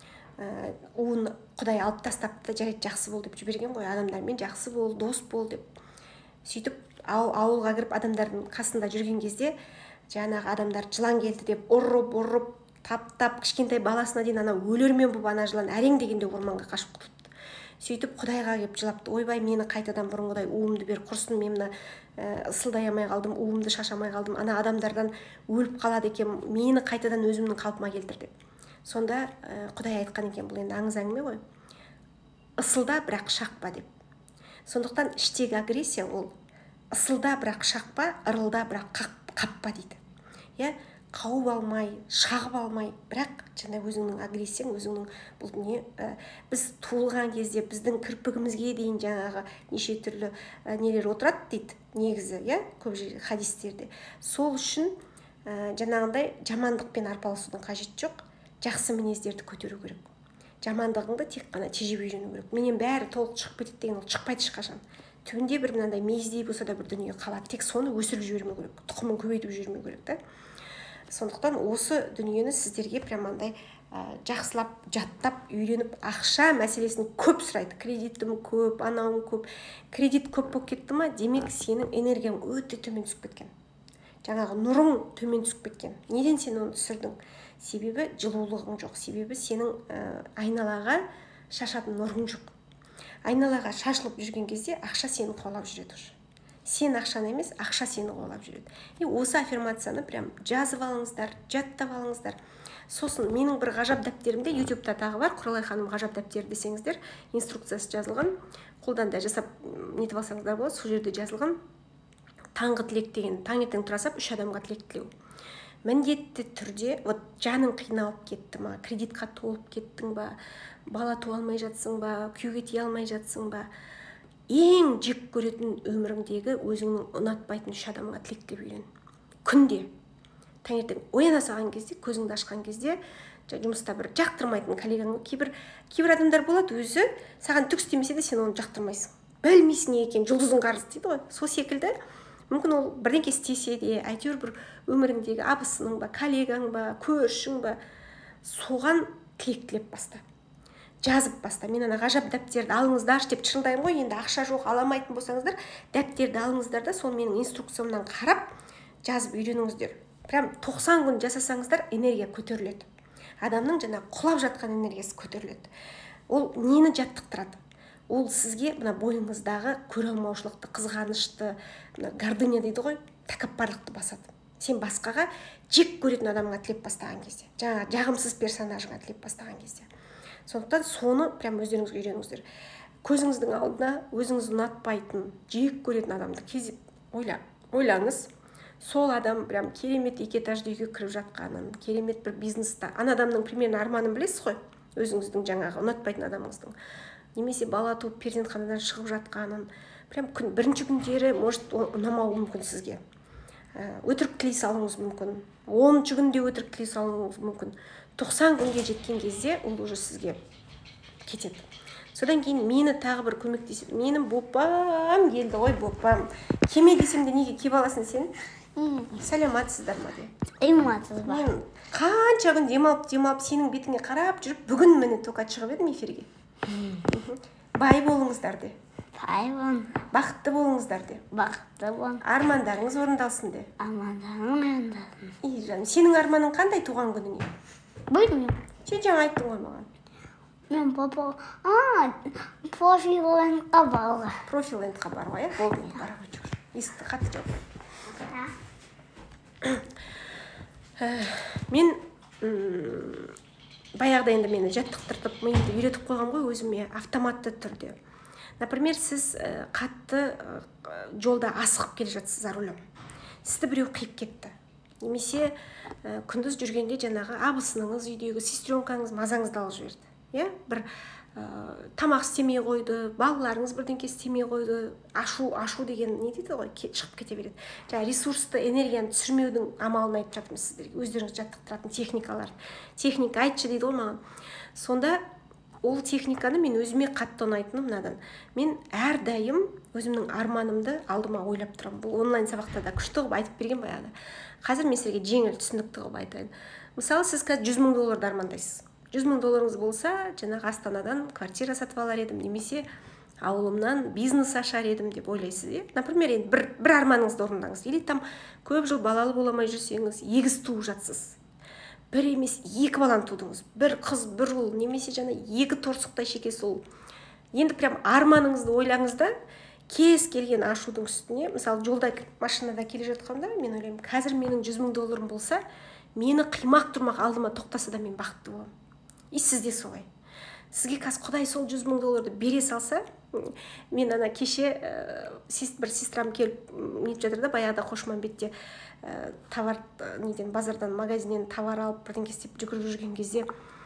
Уын Құдай алып тастапты, жарайды жақсы бол деп жіберген ғой, адамдармен жақсы бол, дос бол деп. Сөйтіп ауылға кіріп адамдардың қасында жүрген кезде жаңағы адамдар жылан келді деп ұрып, таптап, кішкентай баласына дейін ана өлермен болып ана жылан әрең дегенде орманға қашып құтылды. Сөйтіп Құдайға кеп жылапты, ойбай, мені қайтадан бұрынғыдай уымды бер, құрсын, мен мына ысылдай алмай қалдым, уымды шашамай қалдым, ана адамдардан өліп қалады екен, мені қайтадан өзімнің қалпыма келтір деп. Сонда Құдай айтқан екен, бұл енді аңыз әңгіме ғой, ысылда бірақ шақпа деп. Сондықтан іштегі агрессия ол ысылда бірақ шақпа, ырылда бірақ қаппа дейді. Қауып алмай, шағып алмай, бірақ жаңа өзіңнің агрессияң, өзіңнің бұл не, біз туылған кезде біздің кірпігімізге дейін жаңағы неше түрлі нелер отырады дейді, негізі, көп хадистерде. Сол үшін жаңағындай жамандықпен арпалысудың қажеті жоқ, жақсы мінездерді көтеру керек. Жамандығыңды тек қана тежеп үйрену керек. Менен бәрі толық шығып кетеді деген ол шықпайды ешқашан. Түбінде бір мынандай мейіздей болса да бір дүние қалады. Тек соны өсіріп жібермеу керек, тұқымын көбейтіп жібермеу керек та. Сондықтан осы дүниені сіздерге прямандай жақсылап, жаттап, үйреніп, ақша мәселесін көп сұрайды. Кредитім көп, анауым көп. Кредит көп болып кетті ма, демек сенің энергияң өте төмен түсіп кеткен. Жаңағы нұрың төмен түсіп кеткен. Неден сен оны түсірдің? Себебі жылулығың жоқ, себебі сенің айналаға шашатын нұрың жоқ. Айналаға шашылып жүрген кезде ақша сені қуалап жүреді. Сен ақшаны емес, ақша сені қуалап жүреді. Осы аффирмацияны прям жазып алыңыздар, жаттап алыңыздар. Сосын менің бір ғажап дәптерімде, ютубта тағы бар, Құралай ханым ғажап дәптері десеңіздер, инструкциясы жазылған, қолдан да жасап нетіп алсаңыздар болады, сол жерде жазылған. таңғы тілек деген таңертең тұра сап 3 адамға тілек тілеу. Міндетті түрде вот жаның қиналып кетті ма, кредитқа толып кеттің ба, бала туа алмай жатсың ба, күйеуге тие алмай жатсың ба, ең жек көретін өміріңдегі өзіңнің ұнатпайтын 3 адамға тілек тілеп үйрен. Күнде таңертең ояна салған кезде, көзіңді ашқан кезде, жұмыста бір жақтырмайтын коллегаң, кейбір адамдар болады, өзі саған түк істемесе де сен оны жақтырмайсың. Білмейсің не екен, жұлдыздың қарызы дейді ғой. Сол секілді мүмкін ол бірдеңке істесе де, әйтеуір бір өміріңдегі абысының ба, коллегаң ба, көршің ба, соған тілек тілеп баста. Жазып баста. Мен ана ғажап дәптерді алыңыздар деп шырылдаймын ғой, енді ақша жоқ, аламайтын болсаңыздар, дәптерді алыңыздар да, сол менің инструкциямнан қарап жазып үйреніңіздер. Прям 90 күн жасасаңыздар, энергия көтеріледі. Адамның жаңа құлап жатқан энергиясы көтеріледі. Ол нені жаттықтырады? Ол сізге мына бойыңыздағы көре алмаушылықты, қызғанышты, гордыня дейді ғой, тәкаппарлықты басады. Сен басқаға жек көретін адамға тілеп бастаған кезде, жаңа жағымсыз персонажға тілеп бастаған кезде. Сондықтан соны прям өздеріңізге үйреніңіздер. Көзіңіздің алдына өзіңіз ұнатпайтын, жек көретін адамды ойлаңыз. Сол адам прям керемет 2 этажды үйге кіріп жатқанын, керемет бір бизнесте. Ана адамның примерно арманын білесіз ғой, өзіңіздің жаңағы ұнатпайтын адамыңыздың. Немесе бала туып перзентханадан шығып жатқанын, прям бірінші күндері может ұнамауы мүмкін сізге. Өтірік тілей салуыңыз мүмкін. 10-шы күнде өтірік тілей салуыңыз мүмкін. 90 күнге жеткен кезде ол уже сізге кетеді. Содан кейін мені тағы бір көмектеседі. Менің бопам келді ғой, бопам. Кеме десем де неге кеп аласың сен? Сәлематсыздар ма де. Сәлематсыз ба. Мен қанша күн демалып сенің бетіңе қарап жүріп, бүгін міне тоқа шығып едім эфирге. Бай болыңыздар де. Бай болың. Бақытты болыңыздар де. Бақытты болың. Армандарыңыз орындалсын де. Армандарың орындалсын. И жаным, сенің арманың қандай туған күніңе? Білмеймін. Сен жаңа айттың ғой маған. Мен папа, профилентқа баруға. Профилентқа баруға, иә? Болды, баруға жүр. Есікті қатты жауып. Мен баяғыда енді мені жаттықтыртып, миымды үйретіп қойған ғой өзіме автоматты түрде. Например, сіз қатты жолда асығып келе жатсыз за рулем. Сізді біреу қиып кетті. Немесе күндіз жүргенде жаңағы абысыныңыз үйдегі сестренкаңыз мазаңызды алып жіберді. Иә, бір тамақ істемей қойды, балаларыңыз бірдеңке істемей қойды, ашу деген не дейді ғой, шығып кете береді. Жаңа ресурсты, энергияны түсірмеудің амалын айтып жатырмын сіздерге, өздеріңіз жаттықтыратын техникалар. Техника айтшы дейді ғой маған. Сонда ол техниканы мен өзіме қатты ұнайтыным мынадан. Мен әрдайым өзімнің арманымды алдыма ойлап тұрамын. Бұл онлайн сабақтарда күшті қылып айтып берген баяғыда. Қазір мен сіздерге жеңіл түсінікті қылып айтайын. Мысалы, сіз қазір 100 000 долларды армандайсыз. 100 000 долларыңыз болса, жаңағы Астанадан квартира сатып алар едім, немесе ауылымнан бизнес ашар едім деп ойлайсыз, например, енді бір арманыңызды орындаңыз. Или там көп жыл балалы бола алмай жүрсеңіз, егіз туып жатсыз. Бір емес, 2 баланы тудыңыз. Бір қыз, бір ұл, немесе жаңа 2 торсықтай шекесі ұл. Енді прям арманыңызды ойлаңыз да, кез келген ашудың үстіне, мысалы, жолда машинада келе жатқанда, мен ойлаймын, қазір менің 100 000 долларым болса, мені қимақ тұрмақ алдыма тоқтаса да мен бақытты боламын. И сізде солай. Сізге қазір Құдай сол 100 000 долларды бере салса, мен ана кеше бір сестрам келіп нетіп жатыр да, баяғыда Қошманбетте товар неден базардан, магазиннен товар алып бірдеңке істеп жүгіріп жүрген кезде,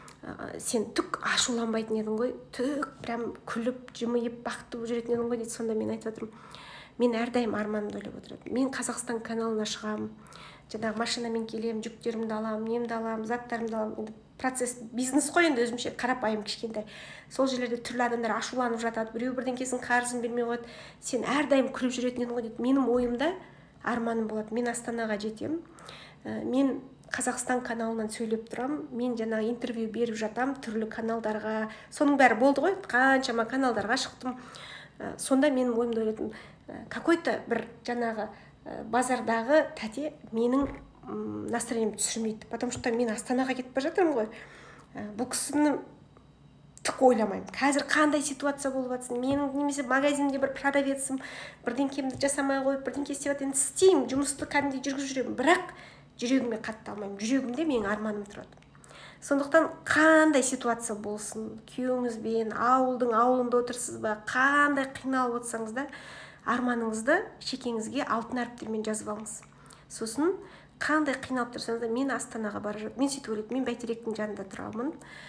сен түк ашуланбайтын едің ғой, түк прям күліп, жымиып, бақытты болып жүретін едің ғой дейді. Сонда мен айтып отырмын, мен әрдайым арманымды ойлап отырамын. Мен Қазақстан каналына шығамын, жаңағы машинамен келем, жүктерімді алам, немді алам, заттарымды алам. Енді процесс бизнес қой, енді өзімше қарапайым кішкентай. Сол жерлерде түрлі адамдар ашуланып жатады, біреу бірдеңкесін қарызын бермей қойды. Сен әрдайым күліп жүретін едің ғой дейді. Менің ойымда арманым болады. Мен Астанаға жетем. Мен Қазақстан каналынан сөйлеп тұрам. Мен жаңағы интервью беріп жатам түрлі каналдарға. Соның бәрі болды ғой, қаншама каналдарға шықтым. Сонда менің ойымда ойлайтын, какой-то бір жаңағы базардағы тәте менің настроениемді түсірмейді. Потому что мен Астанаға кетіп бара жатырмын ғой. Бұл кісіні түк ойламаймын. Қазір қандай ситуация болып жатсын, менің немесе магазинде бір продавецім, бірдеңкемді жасамай қойып, бірдеңке істеп жатыр, істеймін, жұмысты кәдімгідей жүргізіп жүремін. Бірақ жүрегіме қатты алмаймын. Жүрегімде менің арманым тұрады. Сондықтан қандай ситуация болсын, күйеуіңізбен, ауылында отырсыз ба, қандай қиналып отырсаңыз да, арманыңызды шекеңізге алтын әріптермен жазып алыңыз. Сосын қандай қиналып тұрсаңыз да, мен Астанаға бара жатырмын, мен сөйтіп ойлаймын, мен Бәйтеректің жанында тұрамын,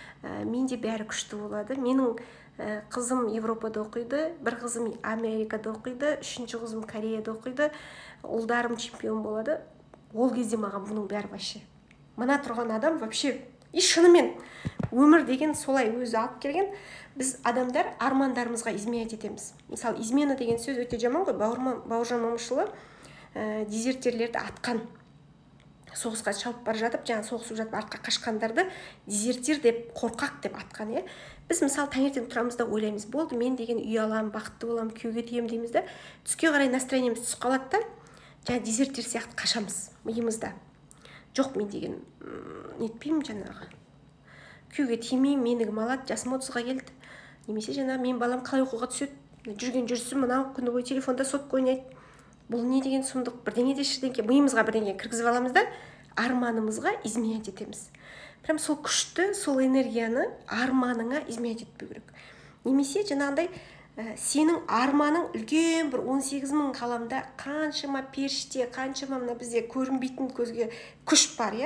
менде бәрі күшті болады. Менің қызым Европада оқиды, бір қызым Америкада оқиды, үшінші қызым Кореяда оқиды, ұлдарым чемпион болады. Ол кезде маған бұның бәрі вообще. Мына тұрған адам вообще, и шынымен өмір деген солай өзі алып келген. Біз адамдар армандарымызға изменять етеміз. Мысалы, измена деген сөз өте жаман ғой. Бауыржан Момышұлы дезертирлерді атқан, соғысқа шауып бара жатып, жаңа соғысып жатып артқа қашқандарды дезертир деп, қорқақ деп атқан. Біз мысалы таңертең тұрамыз да ойлаймыз, болды, мен деген үй аламын, бақытты боламын, күйеуге тиемін дейміз да, түске қарай настроениеміз түсіп қалады да, жаңа дезертир сияқты қашамыз миымызда. Жоқ, мен деген нетпеймін, жаңағы күйеуге тимеймін, менігім алады, жасым 30-ға келді. Немесе жаңағы мен балам қалай оқуға түседі, жүрген жүрсін, мынау күні бойы телефонда сотка ойнайды. Бұл не деген сұмдық, бірдеңе де шірдеңке, миымызға бірдеңе кіргізіп аламыз да, арманымызға изменять етеміз. Прям сол күшті, сол энергияны арманыңа изменять етпеу керек. Немесе жаңағындай сенің арманың үлкен бір 18 000 ғаламда қаншама періште, қаншама мына бізде көрінбейтін көзге күш бар,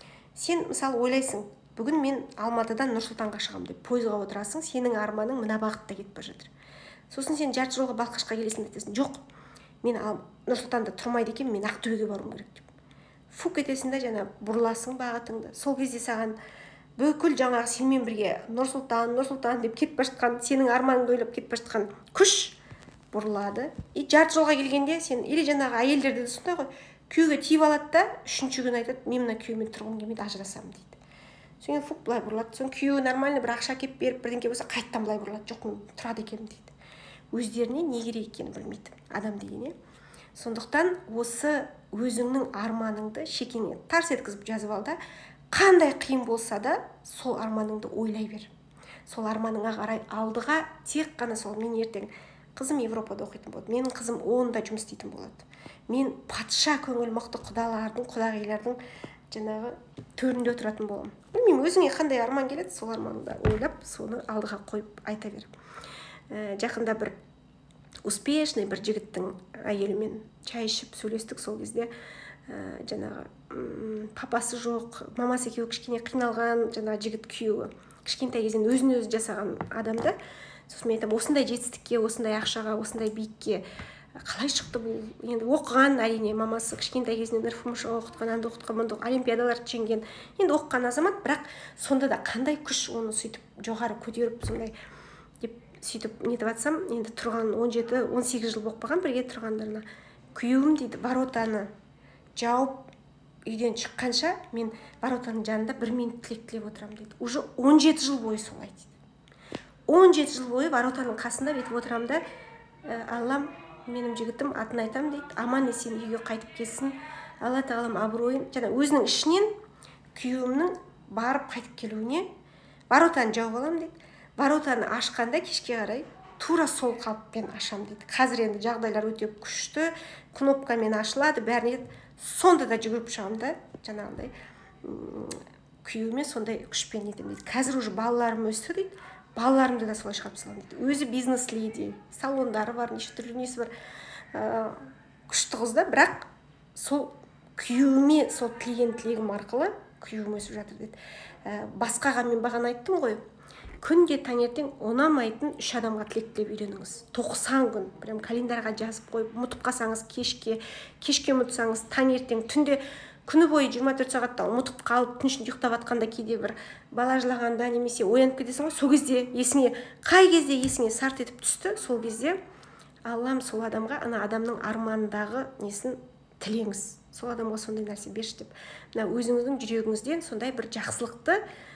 Сен мысалы ойлайсың, бүгін мен Алматыдан Нұр-Сұлтанға шығамын деп пойызға отырасың, сенің арманың мына бағытта кетіп бара жатыр. Сосын сен жарты жолға Балқашқа келесің айтасың, жоқ, мен Нұр-Сұлтанда тұрмайды екен, мен Ақтөбеге баруым керек деп. Фу кетесің да, жаңа бұрыласың бағытыңды. Сол кезде саған бүкіл жаңағы сенмен бірге Нұр-Сұлтан деп кетіп бара жатқан, сенің арманыңды ойлап кетіп бара жатқан күш бұрылады. И жарты жолға келгенде сен, или жаңағы әйелдерде де сондай ғой, күйеуге тиіп алады да, үшінші күн айтады, мен мына күйеумен тұрғым келмейді, ажырасамын дейді. Содан фук былай бұрылады. Соң күйеуі нормальный бір ақша әкеліп беріп, бірдеңке болса, қайттан былай бұрылады. Жоқ, мен тұрады екенмін дейді. Өздеріне не керек екенін білмейді адам деген. Сондықтан осы өзіңнің арманыңды шекеңе тарс еткізіп жазып ал да, қандай қиын болса да, сол арманыңды ойлай бер. Сол арманыңа қарай алдыға тек қана сол. Мен ертең қызым Европада оқитын болады, менің қызым онда жұмыс істейтін болады. Мен патша көңіл мықты құдалардың, құдағилардың жаңағы төрінде отыратын боламын. Білмеймін, өзіңе қандай арман келеді, сол арманыңды ойлап, соны алдыға қойып айта бер. Жақында бір успешный бір жігіттің әйелімен чай ішіп сөйлестік. Сол кезде жаңағы папасы жоқ, мамасы екеуі кішкене қиналған, жаңағы жігіт күйеуі кішкентай кезден өзін өзі жасаған адамды. Сосын мен айтамын, осындай жетістікке, осындай ақшаға, осындай биікке қалай шықты бұл? Енді оқыған, әрине, мамасы кішкентай кезінен РФМШ оқытқан, анда оқытқан, мұнда олимпиадаларды жеңген. Енді оқыған азамат, бірақ сонда да қандай күш оны сөйтіп жоғары көтеріп, сондай деп сөйтіп нетіп атсам, енді тұрған 17-18 жыл болып қалған бірге тұрғандарына. Күйеуім дейді, воротаны жауып үйден шыққанша мен воротаның жанында 1 минут тілек тілеп отырамын дейді. Уже 17 жыл бойы солай дейді. 17 жыл бойы воротаның қасында бүйтіп отырамын да, Аллам, менің жігітім атын айтам дейді, аман есен үйге қайтып келсін, Алла тағалам абыройын, жаңа өзінің ішінен күйеуімнің барып қайтып келуіне воротаны жауып аламын дейді. Воротаны ашқанда кешке қарай тура сол қалыппен ашам дейді. Қазір енді жағдайлар өте күшті, кнопкамен ашылады, бәріне сонда да жүгіріп шығамын да, жаңағындай күйеуіме сондай күшпен етем дейді. Қазір уже балаларым өсті дейді, балаларымды да солай шығарып саламын дейді. Өзі бизнес-леди, салондары бар, неше түрлі несі бар, күшті қыз да, бірақ сол күйеуіме сол тілеген тілегім арқылы күйеуім өсіп жатыр дейді. Басқаға мен бағана айттым ғой, күнде таңертең ұнамайтын 3 адамға тілек тілеп үйреніңіз. 90 күн, прям календарға жазып қойып, ұмытып қалсаңыз кешке ұмытсаңыз, таңертең, түнде күні бойы 24 сағатта ұмытып қалып, түн ішінде ұйықтап жатқанда кейде бір бала жылағанда немесе оянып кетесің ғой, сол кезде есіңе, қай кезде есіңе сарт етіп түсті, сол кезде Аллам сол адамға, ана адамның армандағы несін тілеңіз. Сол адамға сондай нәрсе берші деп. Мына өзіңіздің жүрегіңізден сондай бір жақсылықты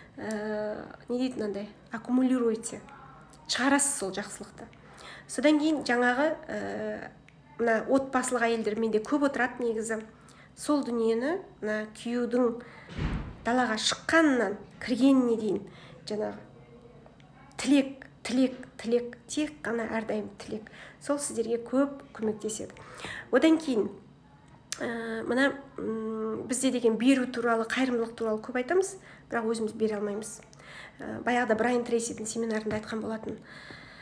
не дейді мынандай, аккумулируйте, шығарасыз сол жақсылықты. Содан кейін жаңағы мына отбасылық әйелдер менде көп отырады негізі. Сол дүниені мына күйеудің далаға шыққаннан кіргеніне дейін жаңағы тілек, тек қана әрдайым тілек. Сол сіздерге көп көмектеседі. Одан кейін мына бізде деген беру туралы, қайырымдылық туралы көп айтамыз, бірақ өзіміз бере алмаймыз. Баяғыда Брайан Трейсидің семинарында айтқан болатын.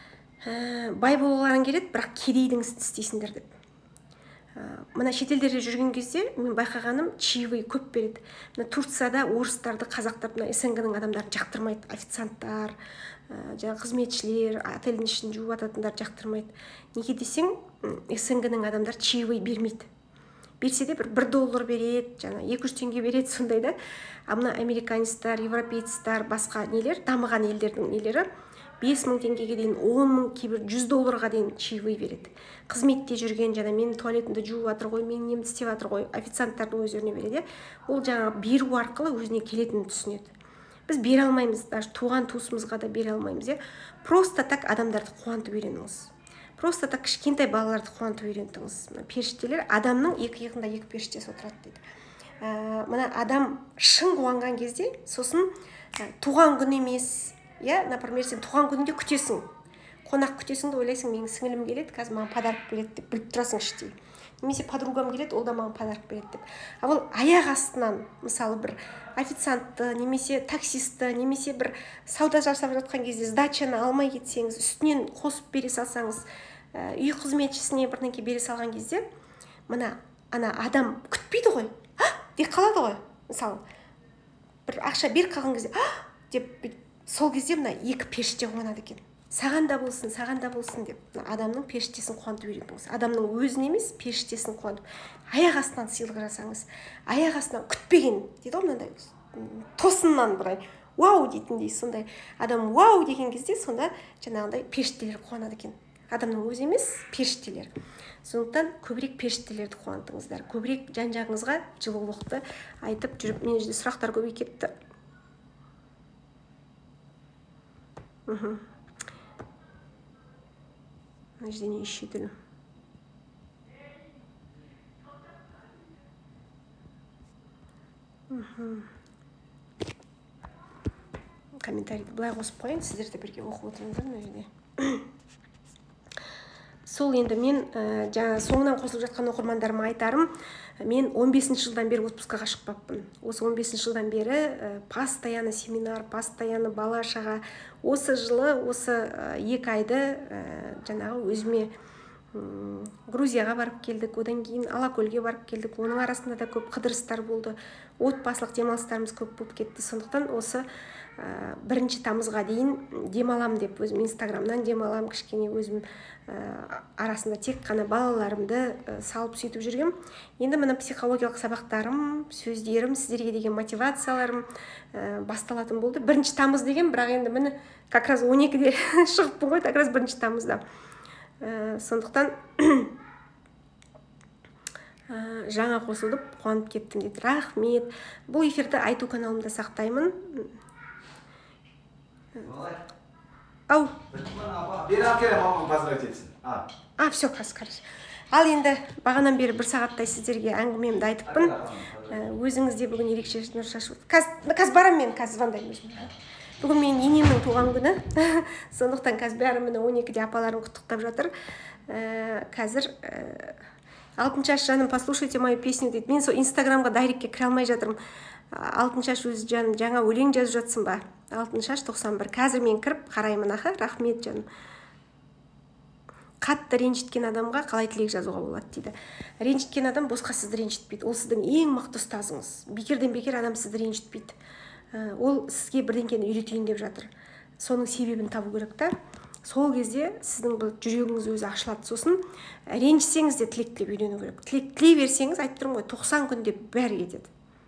бай болғыларың келеді, бірақ кедейдің ісін істейсіңдер деп. Мына шетелдерде жүрген кезде мен байқағаным, чаевые көп береді. Мына Турцияда орыстарды, қазақтар, мына СНГ-ның адамдарын жақтырмайды. Официанттар, жаңа қызметшілер, отельдің ішін жуып ататындар жақтырмайды. Неге десең, СНГ-ның адамдар чаевые бермейді. Берсе де бір $1 береді, жаңа 200 теңге береді, сондай да. Мына американецтер, европейцтер, басқа нелер, дамыған елдердің нелері 5.000 теңгеге дейін, 10.000, кейбір $100 дейін чаевые береді. Қызметте жүрген, жаңа менің туалетімді жуып жатыр ғой, менің немді істеп жатыр ғой, официанттардың өздеріне береді. Ол жаңа беру арқылы өзіне келетінін түсінеді. Біз бере алмаймыз, даже туған туысымызға да бере алмаймыз. Просто так адамдарды қуантып үйреніңіз. Просто так кішкентай балаларды қуантып үйрентіңіз. Періштелер, адамның екі иығында екі періштесі отырады дейді. Мына адам шын қуанған кезде, сосын туған күн емес, например, сен туған күнінде күтесің. Қонақ күтесің де ойлайсың, менің сіңілім келеді, қазір маған подарок береді деп біліп тұрасың іштей. Немесе подругам келеді, ол да маған подарок береді деп. Ал аяқ астынан, мысалы бір официантты, немесе таксисті, немесе бір сауда жасап жатқан кезде сдачаны алмай кетсеңіз, үстінен қосып бере салсаңыз, үй қызметшісіне бірдеңке бере салған кезде, мына адам күтпейді ғой, деп қалады ғой. Мысалы, бір ақша беріп қалған кезде, деп сол кезде мына екі періште қуанады екен. Саған да болсын деп, адамның періштесін қуантып үйреніңіз. Адамның өзін емес, періштесін қуантып. Аяқ астынан сыйлық жасаңыз. Аяқ астынан күтпеген, дейді ғой мынандай, тосыннан бірай, вау дейтіндей, сондай. Адам вау деген кезде, сонда жаңағындай періштелер қуанады екен. Адамның өзі емес, періштелер. Сондықтан көбірек періштелерді қуантыңыздар. Көбірек жан-жағыңызға жылулықты айтып жүріп, мен жерде сұрақтар көбейіп кетті. Мына жерде не ищетілі. Комментарийді былай қосып қойын, сіздерді бірге оқып отырыңыздар мына жерде. Сол енді мен жаңа соңынан қосылып жатқан оқырмандарыма айтарым, мен 15 жылдан бері отпускаға шықпаппын. Осы 15 жылдан бері постоянно семинар, постоянно бала-шаға. Осы жылы, осы 2 айды жаңағы өзіме Грузияға барып келдік, одан кейін Алакөлге барып келдік. Оның арасында да көп қыдырыстар болды. Отбасылық демалыстарымыз көп болып кетті. Сондықтан осы 1 тамызға дейін демалам деп, өзім инстаграмнан демалам, кішкене өзім арасында тек қана балаларымды салып сөйтіп жүргем. Енді мына психологиялық сабақтарым, сөздерім, сіздерге деген мотивацияларым басталатын болды. 1 тамыз деген, бірақ енді міне как раз 12-де шығыппын ғой, как раз 1 тамызда. Сондықтан жаңа қосылдып, қуанып кеттім дейді. Рахмет. Бұл эфирді айту каналымда сақтаймын. Ау. Бері әкеле мамам поздравить етсін. Все, қазір. Ал енді бағанан бері 1 сағаттай сіздерге әңгімемді айтыппын. Өзіңізде бүгін ерекше нұр шашып. Қазір барам мен, қазір звондаймын өзім. Бүгін менің енемнің туған күні. Сондықтан қазір бәрі міне 12-де апаларым құттықтап жатыр. Қазір Алтыншаш жаным, послушайте мою песню дейді. Мен сол инстаграмға дайректке кіре алмай жатырмын. Алтыншаш өз жаным, жаңа өлең жазып жатсың ба? Алтыншаш 91. Қазір мен кіріп қараймын, рахмет жаным. Қатты ренжіткен адамға қалай тілек жазуға болады дейді. Ренжіткен адам босқа сізді ренжітпейді. Ол сіздің ең мықты ұстазыңыз. Бекерден бекер адам сізді ренжітпейді. Ол сізге бірдеңкені үйретейін деп жатыр. Соның себебін табу керек та. Сол кезде сіздің бұл жүрегіңіз өзі ашылады. Сосын ренжісеңіз де тілек тілеп үйрену керек. Тілек тілей берсеңіз, айтып тұрмын ғой, 90 күнде бәрі кетеді.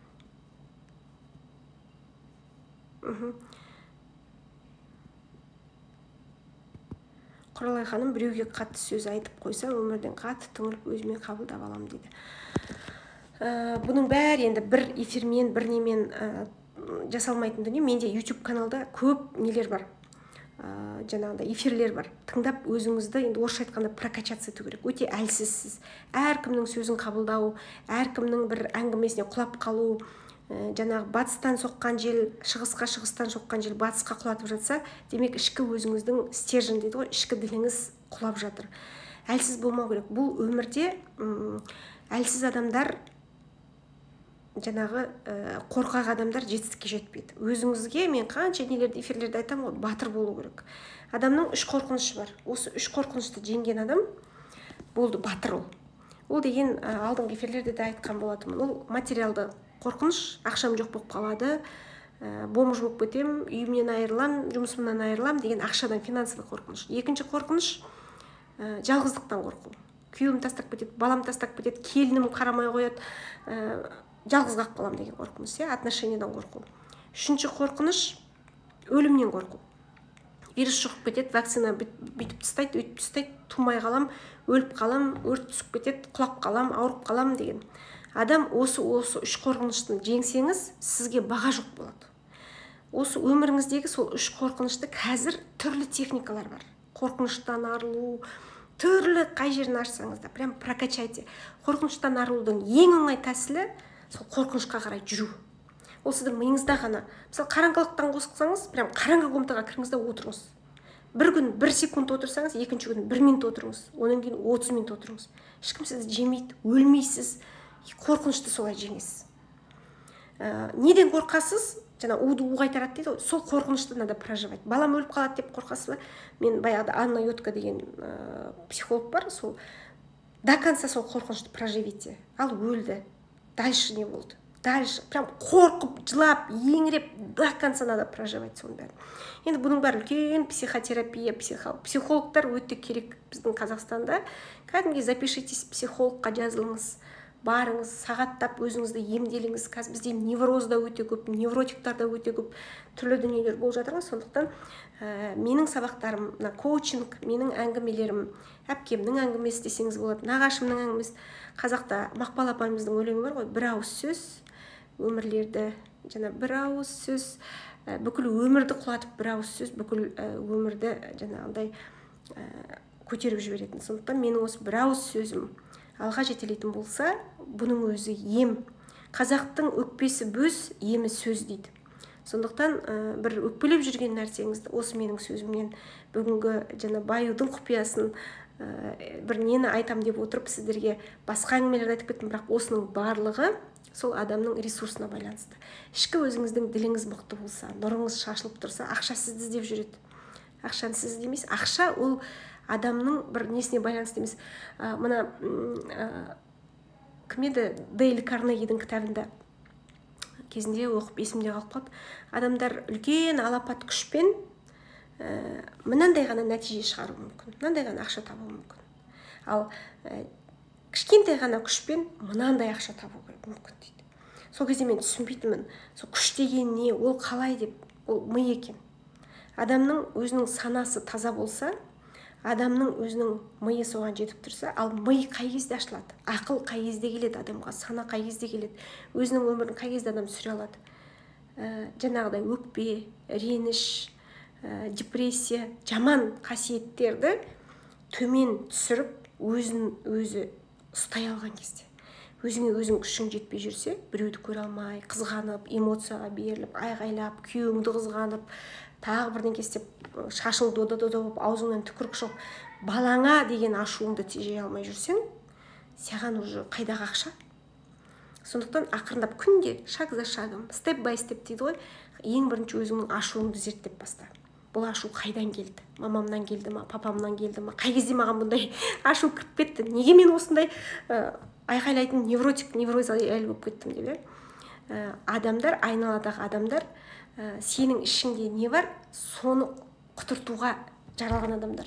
Құралай ханым, біреуге қатты сөз айтып қойса, өмірден қатты түңіліп өзіме қабылдап алам дейді. Бұның бәрі енді бір эфирмен, бір немен жасалмайтын дүние. Менде YouTube каналда көп нелер бар, жаңағыда эфирлер бар. Тыңдап өзіңізді енді орысша айтқанда прокачаться ету керек. Өте әлсізсіз. Әркімнің сөзін қабылдау, әркімнің бір әңгімесіне құлап қалу, жаңағы батыстан соққан жел шығыстан соққан жел батысқа құлатып жатса, демек ішкі өзіңіздің стержен дейді ғой, ішкі діліңіз құлап жатыр. Әлсіз болмау керек. Бұл өмірде әлсіз адамдар жаңағы қорқақ адамдар жетістікке жетпейді. Өзіңізге мен қанша нелерді эфирлерде айтамын ғой, батыр болу керек. Адамның 3 қорқынышы бар. Осы 3 қорқынышты жеңген адам болды батыр ол. Ол деген алдыңғы эфирлерде де айтқан болатынмын. Ол материалды қорқыныш, ақшам жоқ болып қалады, бомж болып кетем, үйімнен айырылам, жұмысымнан айырылам деген ақшадан, финансовый қорқыныш. Екінші қорқыныш жалғыздықтан қорқу. Күйеуім тастап кетеді, балам тастап кетеді, келінім қарамай қояды, жалғыз қалып қалам деген қорқыныш, отношениядан қорқу. Үшінші қорқыныш өлімнен қорқу. Вирус жұғып кетеді, вакцина бүйтіп тастайды, өйтіп тастайды, тумай қалам, өліп қалам, өрт түсіп кетеді, құлап қалам, ауырып қалам деген. Адам осы 3 қорқыныштың жеңсеңіз, сізге баға жоқ болады. Осы өміріңіздегі сол 3 қорқынышты қазір түрлі техникалар бар. Қорқыныштан арылу, түрлі қай жерін ашсаңыз да, прям прокачайте. Қорқыныштан арылудың ең оңай тәсілі сол қорқынышқа қарай жүру. Ол сіздің миыңызда ғана. Мысалы, қараңғылықтан қосқызсаңыз, прям қараңғы комнатаға кіріңіз да отырыңыз. Бір күн 1 секунд отырсаңыз, екінші күн 1 минут отырыңыз, онан кейін 30 минут отырыңыз. Ешкім сізді жемейді, өлмейсіз, қорқынышты солай жеңесіз. Неден қорқасыз? Жаңа уды қайтарады дейді ғой, сол қорқынышты надо проживать. Балам өліп қалады деп қорқасыз ба? Мен баяғыда Анна Йотка деген психолог бар, сол до конца сол қорқынышты проживите. Ал өлді. Дальше не болды? Дальше прям қорқып, жылап, еңіреп, до конца надо проживать соның бәрін. Енді бұның бәрі үлкен психотерапия, психологтар өте керек біздің Қазақстанда. Кәдімгі запишитесь, психологқа жазылыңыз, барыңыз, сағаттап өзіңізді емделіңіз. Қазір бізде невроз да өте көп, невротиктар да өте көп, түрлі дүниелер болып жатыр. Сондықтан менің сабақтарым, коучинг, менің әңгімелерім, әпкемнің әңгімесі десеңіз болады, нағашымның әңгімесі. Қазақта Мақпал апайымыздың өлеңі бар ғой, бір ауыз сөз өмірлерді, жаңа бір ауыз сөз бүкіл өмірді құлатып, бір ауыз сөз бүкіл өмірді жаңағындай көтеріп жіберетін. Сондықтан менің осы бір ауыз сөзім алға жетелейтін болса, бұның өзі ем. Қазақтың өкпесі бөз, емі сөз дейді. Сондықтан бір өкпелеп жүрген нәрсеңізді осы менің сөзімнен бүгінгі жаңа баюдың құпиясын бір нені айтам деп отырып сіздерге басқа әңгімелерді айтып кеттім, бірақ осының барлығы сол адамның ресурсына байланысты. Ішкі өзіңіздің діліңіз мықты болса, нұрыңыз шашылып тұрса, ақша сізді іздеп жүреді. Ақшаны сіз іздемейсіз. Ақша ол адамның бір несіне байланысты емес. Мына кім еді? Дейл Карнегидің кітабында кезінде оқып есімде қалып қалды. Адамдар үлкен алапат күшпен мынандай ғана нәтиже шығару мүмкін, мынандай ғана ақша табу мүмкін. Ал кішкентай ғана күшпен мынандай ақша табу мүмкін дейді. Сол кезде мен түсінбейтінмін, сол күш деген не, ол қалай деп, ол ми екен. Адамның өзінің санасы таза болса, адамның өзінің миы соған жетіп тұрса, ал ми қай кезде ашылады? Ақыл қай кезде келеді адамға, сана қай кезде келеді? Өзінің өмірін қай кезде адам сүре алады? Жаңағыдай өкпе, реніш, депрессия, жаман қасиеттерді төмен түсіріп, өзін өзі ұстай алған кезде. Өзіңе өзің күшің жетпей жүрсе, біреуді көре алмай, қызғанып, эмоцияға беріліп, айғайлап, күйеуіңді қызғанып, тағы бірдеңе істеп, шашың дода-дода болып, аузыңнан түкірік шығып, балаңа деген ашуыңды тежей алмай жүрсең, саған уже қайдағы ақша? Сондықтан ақырындап күнде, шаг за шагом, степ бай степ дейді ғой, ең бірінші өзіңнің ашуыңды зерттеп баста. Бұл ашу қайдан келді? Мамамнан келді ма, папамнан келді ма? Қай кезде маған бұндай ашу кіріп кетті? Неге мен осындай айқайлайтын невроз әлі болып кеттім деп? Адамдар, айналадағы адамдар, сенің ішіңде не бар? Соны құтыртуға жаралған адамдар.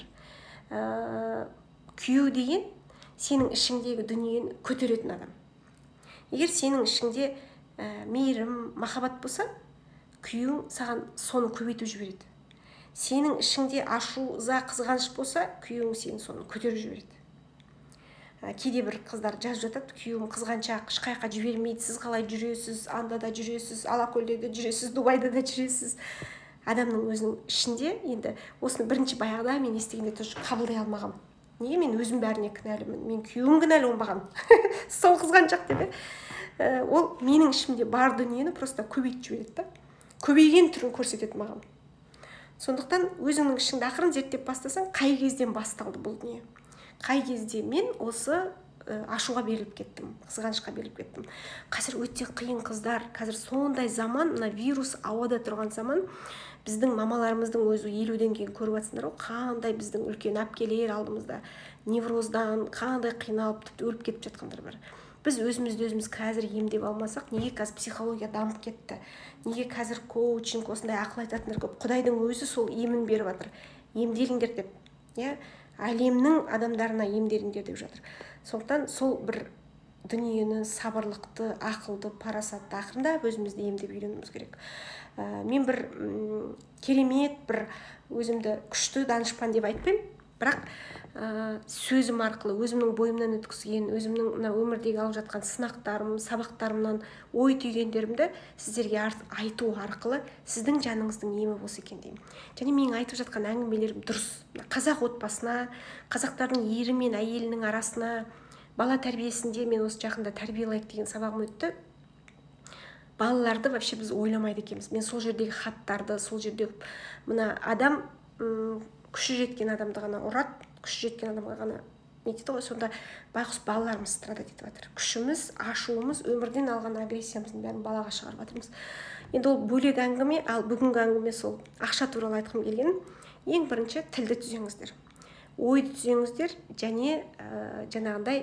Күйеу деген сенің ішіңдегі дүниені көтеретін адам. Егер сенің ішіңде мейірім, махаббат болса, күйеуің саған соны көбейтіп жібереді. Сенің ішіңде ашу, ыза, қызғаныш болса, күйеуің сені соны көтеріп жібереді. Кейде бір қыздар жазып жатады, күйеуім қызғаншақ, ешқайыққа жібермейді, сіз қалай жүресіз, анда да жүресіз, Алакөлде де жүресіз, Дубайда да жүресіз. Адамның өзінің ішінде, енді осыны бірінші баяғыда мен естігенде тоже қабылдай алмағам. Неге мен өзім бәріне кінәлімін, мен күйеуім кінәлі оңбаған. Сол қызғаншақ деп. Ол менің ішімде бар дүниені просто көбейтіп жібереді. Көбейген түрін көрсетеді маған. Сондықтан өзіңнің ішіңді ақырын зерттеп бастасаң, қай кезден басталды бұл дүние? Қай кезде мен осы ашуға беріліп кеттім, қызғанышқа беріліп кеттім. Қазір өте қиын қыздар, қазір сондай заман, мына вирус ауада тұрған заман. Біздің мамаларымыздың өзі 50-ден кейін көріп жатсыңдар ғой, қандай біздің үлкен әпкелер алдымызда невроздан қандай қиналып, тіпті өліп кетіп жатқандар бар. Біз өзімізді өзіміз қазір емдеп алмасақ, неге қазір психология дамып кетті? Неге қазір коучинг, осындай ақыл айтатындар көп? Құдайдың өзі сол емін беріп жатыр. Емделіңдер деп, әлемнің адамдарына емделіңдер деп жатыр. Сондықтан сол бір дүниені, сабырлықты, ақылды, парасатты ақырында өзімізді емдеп үйренуіміз керек. Мен бір керемет, бір өзімді күшті данышпан деп айтпаймын, бірақ сөзім арқылы өзімнің бойымнан өткізген, өзімнің мына өмірдегі алып жатқан сынақтарым, сабақтарымнан ой түйгендерімді сіздерге айту арқылы сіздің жаныңыздың емі болса екен деймін. Және менің айтып жатқан әңгімелерім дұрыс. Қазақ отбасына, қазақтардың ері мен әйелінің арасына, бала тәрбиесінде мен осы жақында тәрбиелайық деген сабағым өтті. Балаларды вообще біз ойламайды екенбіз. Мен сол жердегі хаттарды, сол жердегі мына адам күші жеткен адамды ғана ұрады, күші жеткен адамға ғана не дейді ғой, сонда байғұс балаларымыз страдать етіп жатыр. Күшіміз, ашуымыз, өмірден алған агрессиямыздың бәрін балаға шығарып жатырмыз. Енді ол бөлек әңгіме, ал бүгінгі әңгіме сол ақша туралы айтқым келген. Ең бірінші тілді түзеңіздер, ойды түзеңіздер және жаңағындай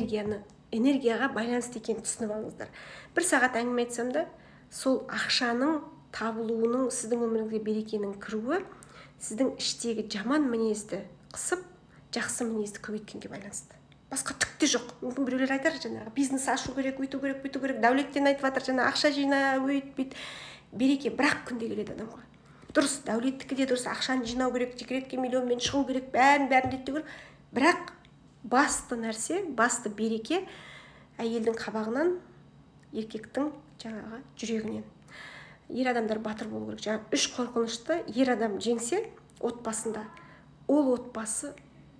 энергияға байланысты екенін түсініп алыңыздар. Бір сағат әңгіме айтсам да, сол ақшаның табылуының, сіздің өміріңізге берекенің кіруі сіздің іштегі жаман мінезді қысып, жақсы мінезді көбейткенге байланысты. Басқа түк те жоқ. Мүмкін біреулер айтар, жаңағы бизнес ашу керек, өйту керек, бүйту керек, дәулеттен айтып жатыр, жаңа ақша жина, өйт, бүйт. Береке бір-ақ күнде келеді адамға. Дұрыс, дәулеттікі де дұрыс, ақшаны жинау керек, декретке миллионмен шығу керек, бәрін реттеу керек. Бірақ басты нәрсе, басты береке әйелдің қабағынан, еркектің жаңағы жүрегінен. Ер адамдар батыр болу керек. Жаңа 3 қорқынышты ер адам жеңсе отбасында, ол отбасы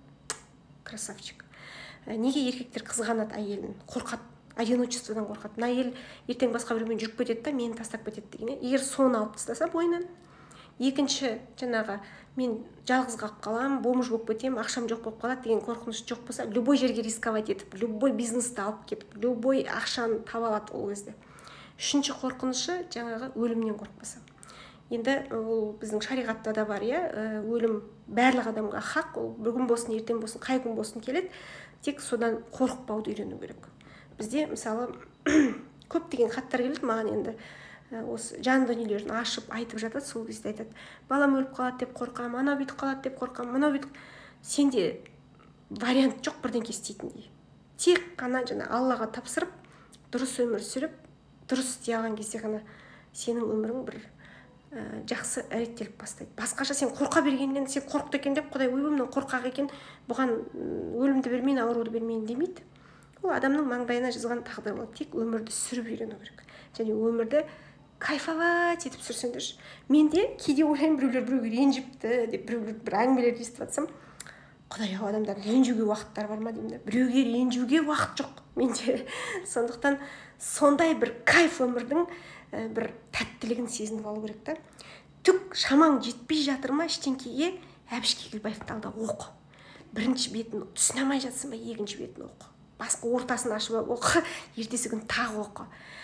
красавчик. Неге еркектер қызғанады әйелін? Қорқады, одиночестводан қорқады. Мына әйел ертең басқа біреумен жүріп кетеді да, мені тастап кетеді деген. Егер соны алып тастаса бойынан, екінші жаңағы мен жалғыз қалып қалам, бомж болып кетем, ақшам жоқ болып қалады деген қорқыныш жоқ болса, любой жерге рисковать етіп, любой бизнесті алып кетіп, любой ақшаны таба алады ол кезде. Үшінші қорқынышы жаңағы өлімнен қорықпаса. Енді ол біздің шариғатта да бар, өлім барлық адамға хақ, ол бүгін болсын, ертең болсын, қай күн болсын келеді, тек содан қорықпауды үйрену керек. Бізде мысалы көптеген хаттар келеді маған, енді осы жан дүниелерін ашып айтып жатады, сол кезде айтады, балам өліп қалады деп қорқам, анау бүйтіп қалады деп қорқам, мынау бүйтіп. Сенде вариант жоқ бірдеңке істейтіндей. Тек қана жаңа Аллаға тапсырып, дұрыс өмір сүріп, дұрыс істей алған кезде ғана сенің өмірің бір жақсы реттеліп бастайды. Басқаша сен қорқа бергеннен, сен қорықты екен деп, Құдай ойбай қорқақ екен, бұған өлімді бермейін, ауруды бермейін демейді. Ол адамның маңдайына жазған тағдыры болады. Тек өмірді сүріп үйрену керек. Және өмірді кайфовать етіп сүрсеңдерші. Менде кейде ойлаймын, біреулер біреуге ренжіпті деп, біреулер бір әңгімелерді естіп жатсам, Құдай-ау, адамдар ренжуге уақыттар бар ма деймін. Біреуге ренжуге уақыт жоқ менде. Сондықтан сондай бір кайф өмірдің бір тәттілігін сезініп алу керек та. Түк шамаң жетпей жатыр ма ештеңкеге, Әбіш Кекілбаевты алда оқы. Бірінші бетін түсіне алмай жатсың ба, екінші бетін оқы. Басқа ортасын ашып оқы, ертесі күн тағы оқы.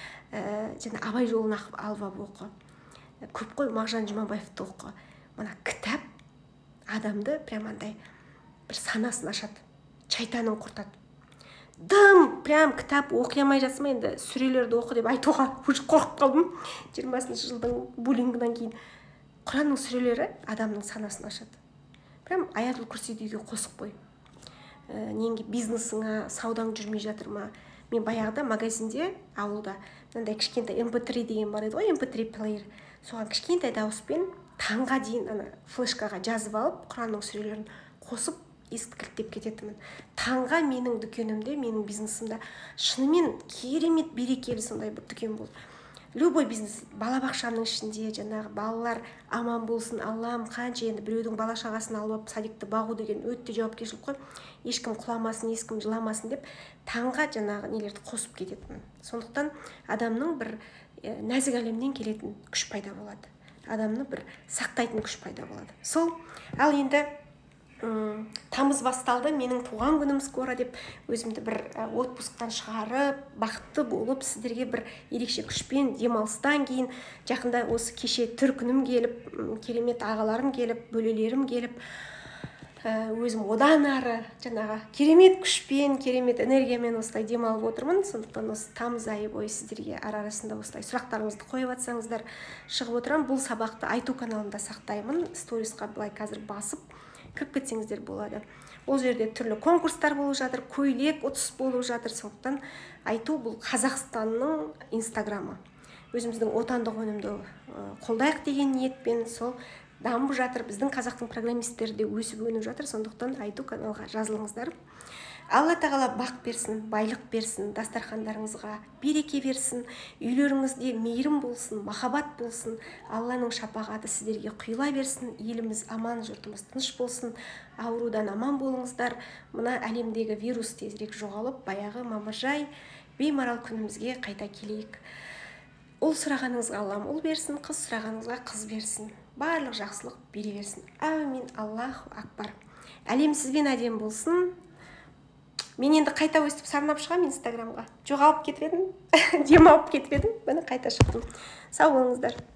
Және Абай жолын алып оқы. Көп қой, Мағжан Жұмабаевты оқы. Мына кітап адамды прям андай бір санасын ашады, шайтанын құртады. Дым, прям кітап оқи алмай жатсың ба, енді сүрелерді оқы деп айтуға қорқып қалдым. 20-шы жылдың буллингінен кейін Құранның сүрелері адамның санасын ашады. Прям Аятул Курсиді үйге қосып қой. Неңге бизнесіңа, саудаң жүрмей жатыр ма? Мен баяғыда магазинде, ауылда, мынандай кішкентай MP3 деген бар еді ғой, MP3 плеер. Соған кішкентай дауыспен таңға дейін ана флешкаға жазып алып, Құранның сүрелерін қосып есікті кілттеп кететімін. Таңға менің дүкенімде, менің бизнесімде шынымен керемет берекелі сондай бір дүкен болды. Любой бизнес, балабақшамның ішінде жаңағы балалар аман болсын, Аллам, қанша енді біреудің бала шағасын алып садикті бағу деген өте жауапкершілік қой. Ешкім құламасын, ешкім жыламасын деп таңға жаңағы нелерді қосып кететімін. Сондықтан адамның бір нәзік әлемнен келетін күш пайда болады. Адамны бір сақтайтын күш пайда болады. Сол, ал енді тамыз басталды, менің туған күнім скоро деп өзімді бір отпусктан шығарып, бақытты болып, сіздерге бір ерекше күшпен демалыстан кейін жақында осы кеше түркінім келіп, керемет ағаларым келіп, бөлелерім келіп, өзім одан ары жаңағы керемет күшпен, керемет энергиямен осылай демалып отырмын. Сондықтан осы тамыз айы бойы сіздерге арасында осылай сұрақтарыңызды қойып жатсаңыздар шығып отырамын. Бұл сабақты айту каналында сақтаймын. Сторисқа былай қазір басып кіріп кетсеңіздер болады. Ол жерде түрлі конкурстар болып жатыр, көйлек ұтыс болып жатыр. Сондықтан айту бұл Қазақстанның инстаграмы. Өзіміздің отандық өнімді қолдайық деген ниетпен сол дамып жатыр. Біздің қазақтың программисттері де өсіп өніп жатыр. Сондықтан айту каналға жазылыңыздар. Алла тағала бақ берсін, байлық берсін, дастархандарыңызға береке берсін, үйлеріңізде мейірім болсын, махаббат болсын, Алланың шапағаты сіздерге құйыла берсін, еліміз аман, жұртымыз тыныш болсын, аурудан аман болыңыздар. Мына әлемдегі вирус тезірек жоғалып, баяғы мамыржай, беймарал күнімізге қайта келейік. Ұл сұрағаныңызға Аллам ұл берсін, қыз сұрағаныңызға қыз берсін. Барлық жақсылық бере берсін. Әумин, Аллаху акбар. Әлем сізбен әдем болсын. Мен енді қайта өстіп сарнап шығам инстаграмға. Жоғалып кетіп едім, демалып кетіп едім, міне қайта шықтым. Сау болыңыздар.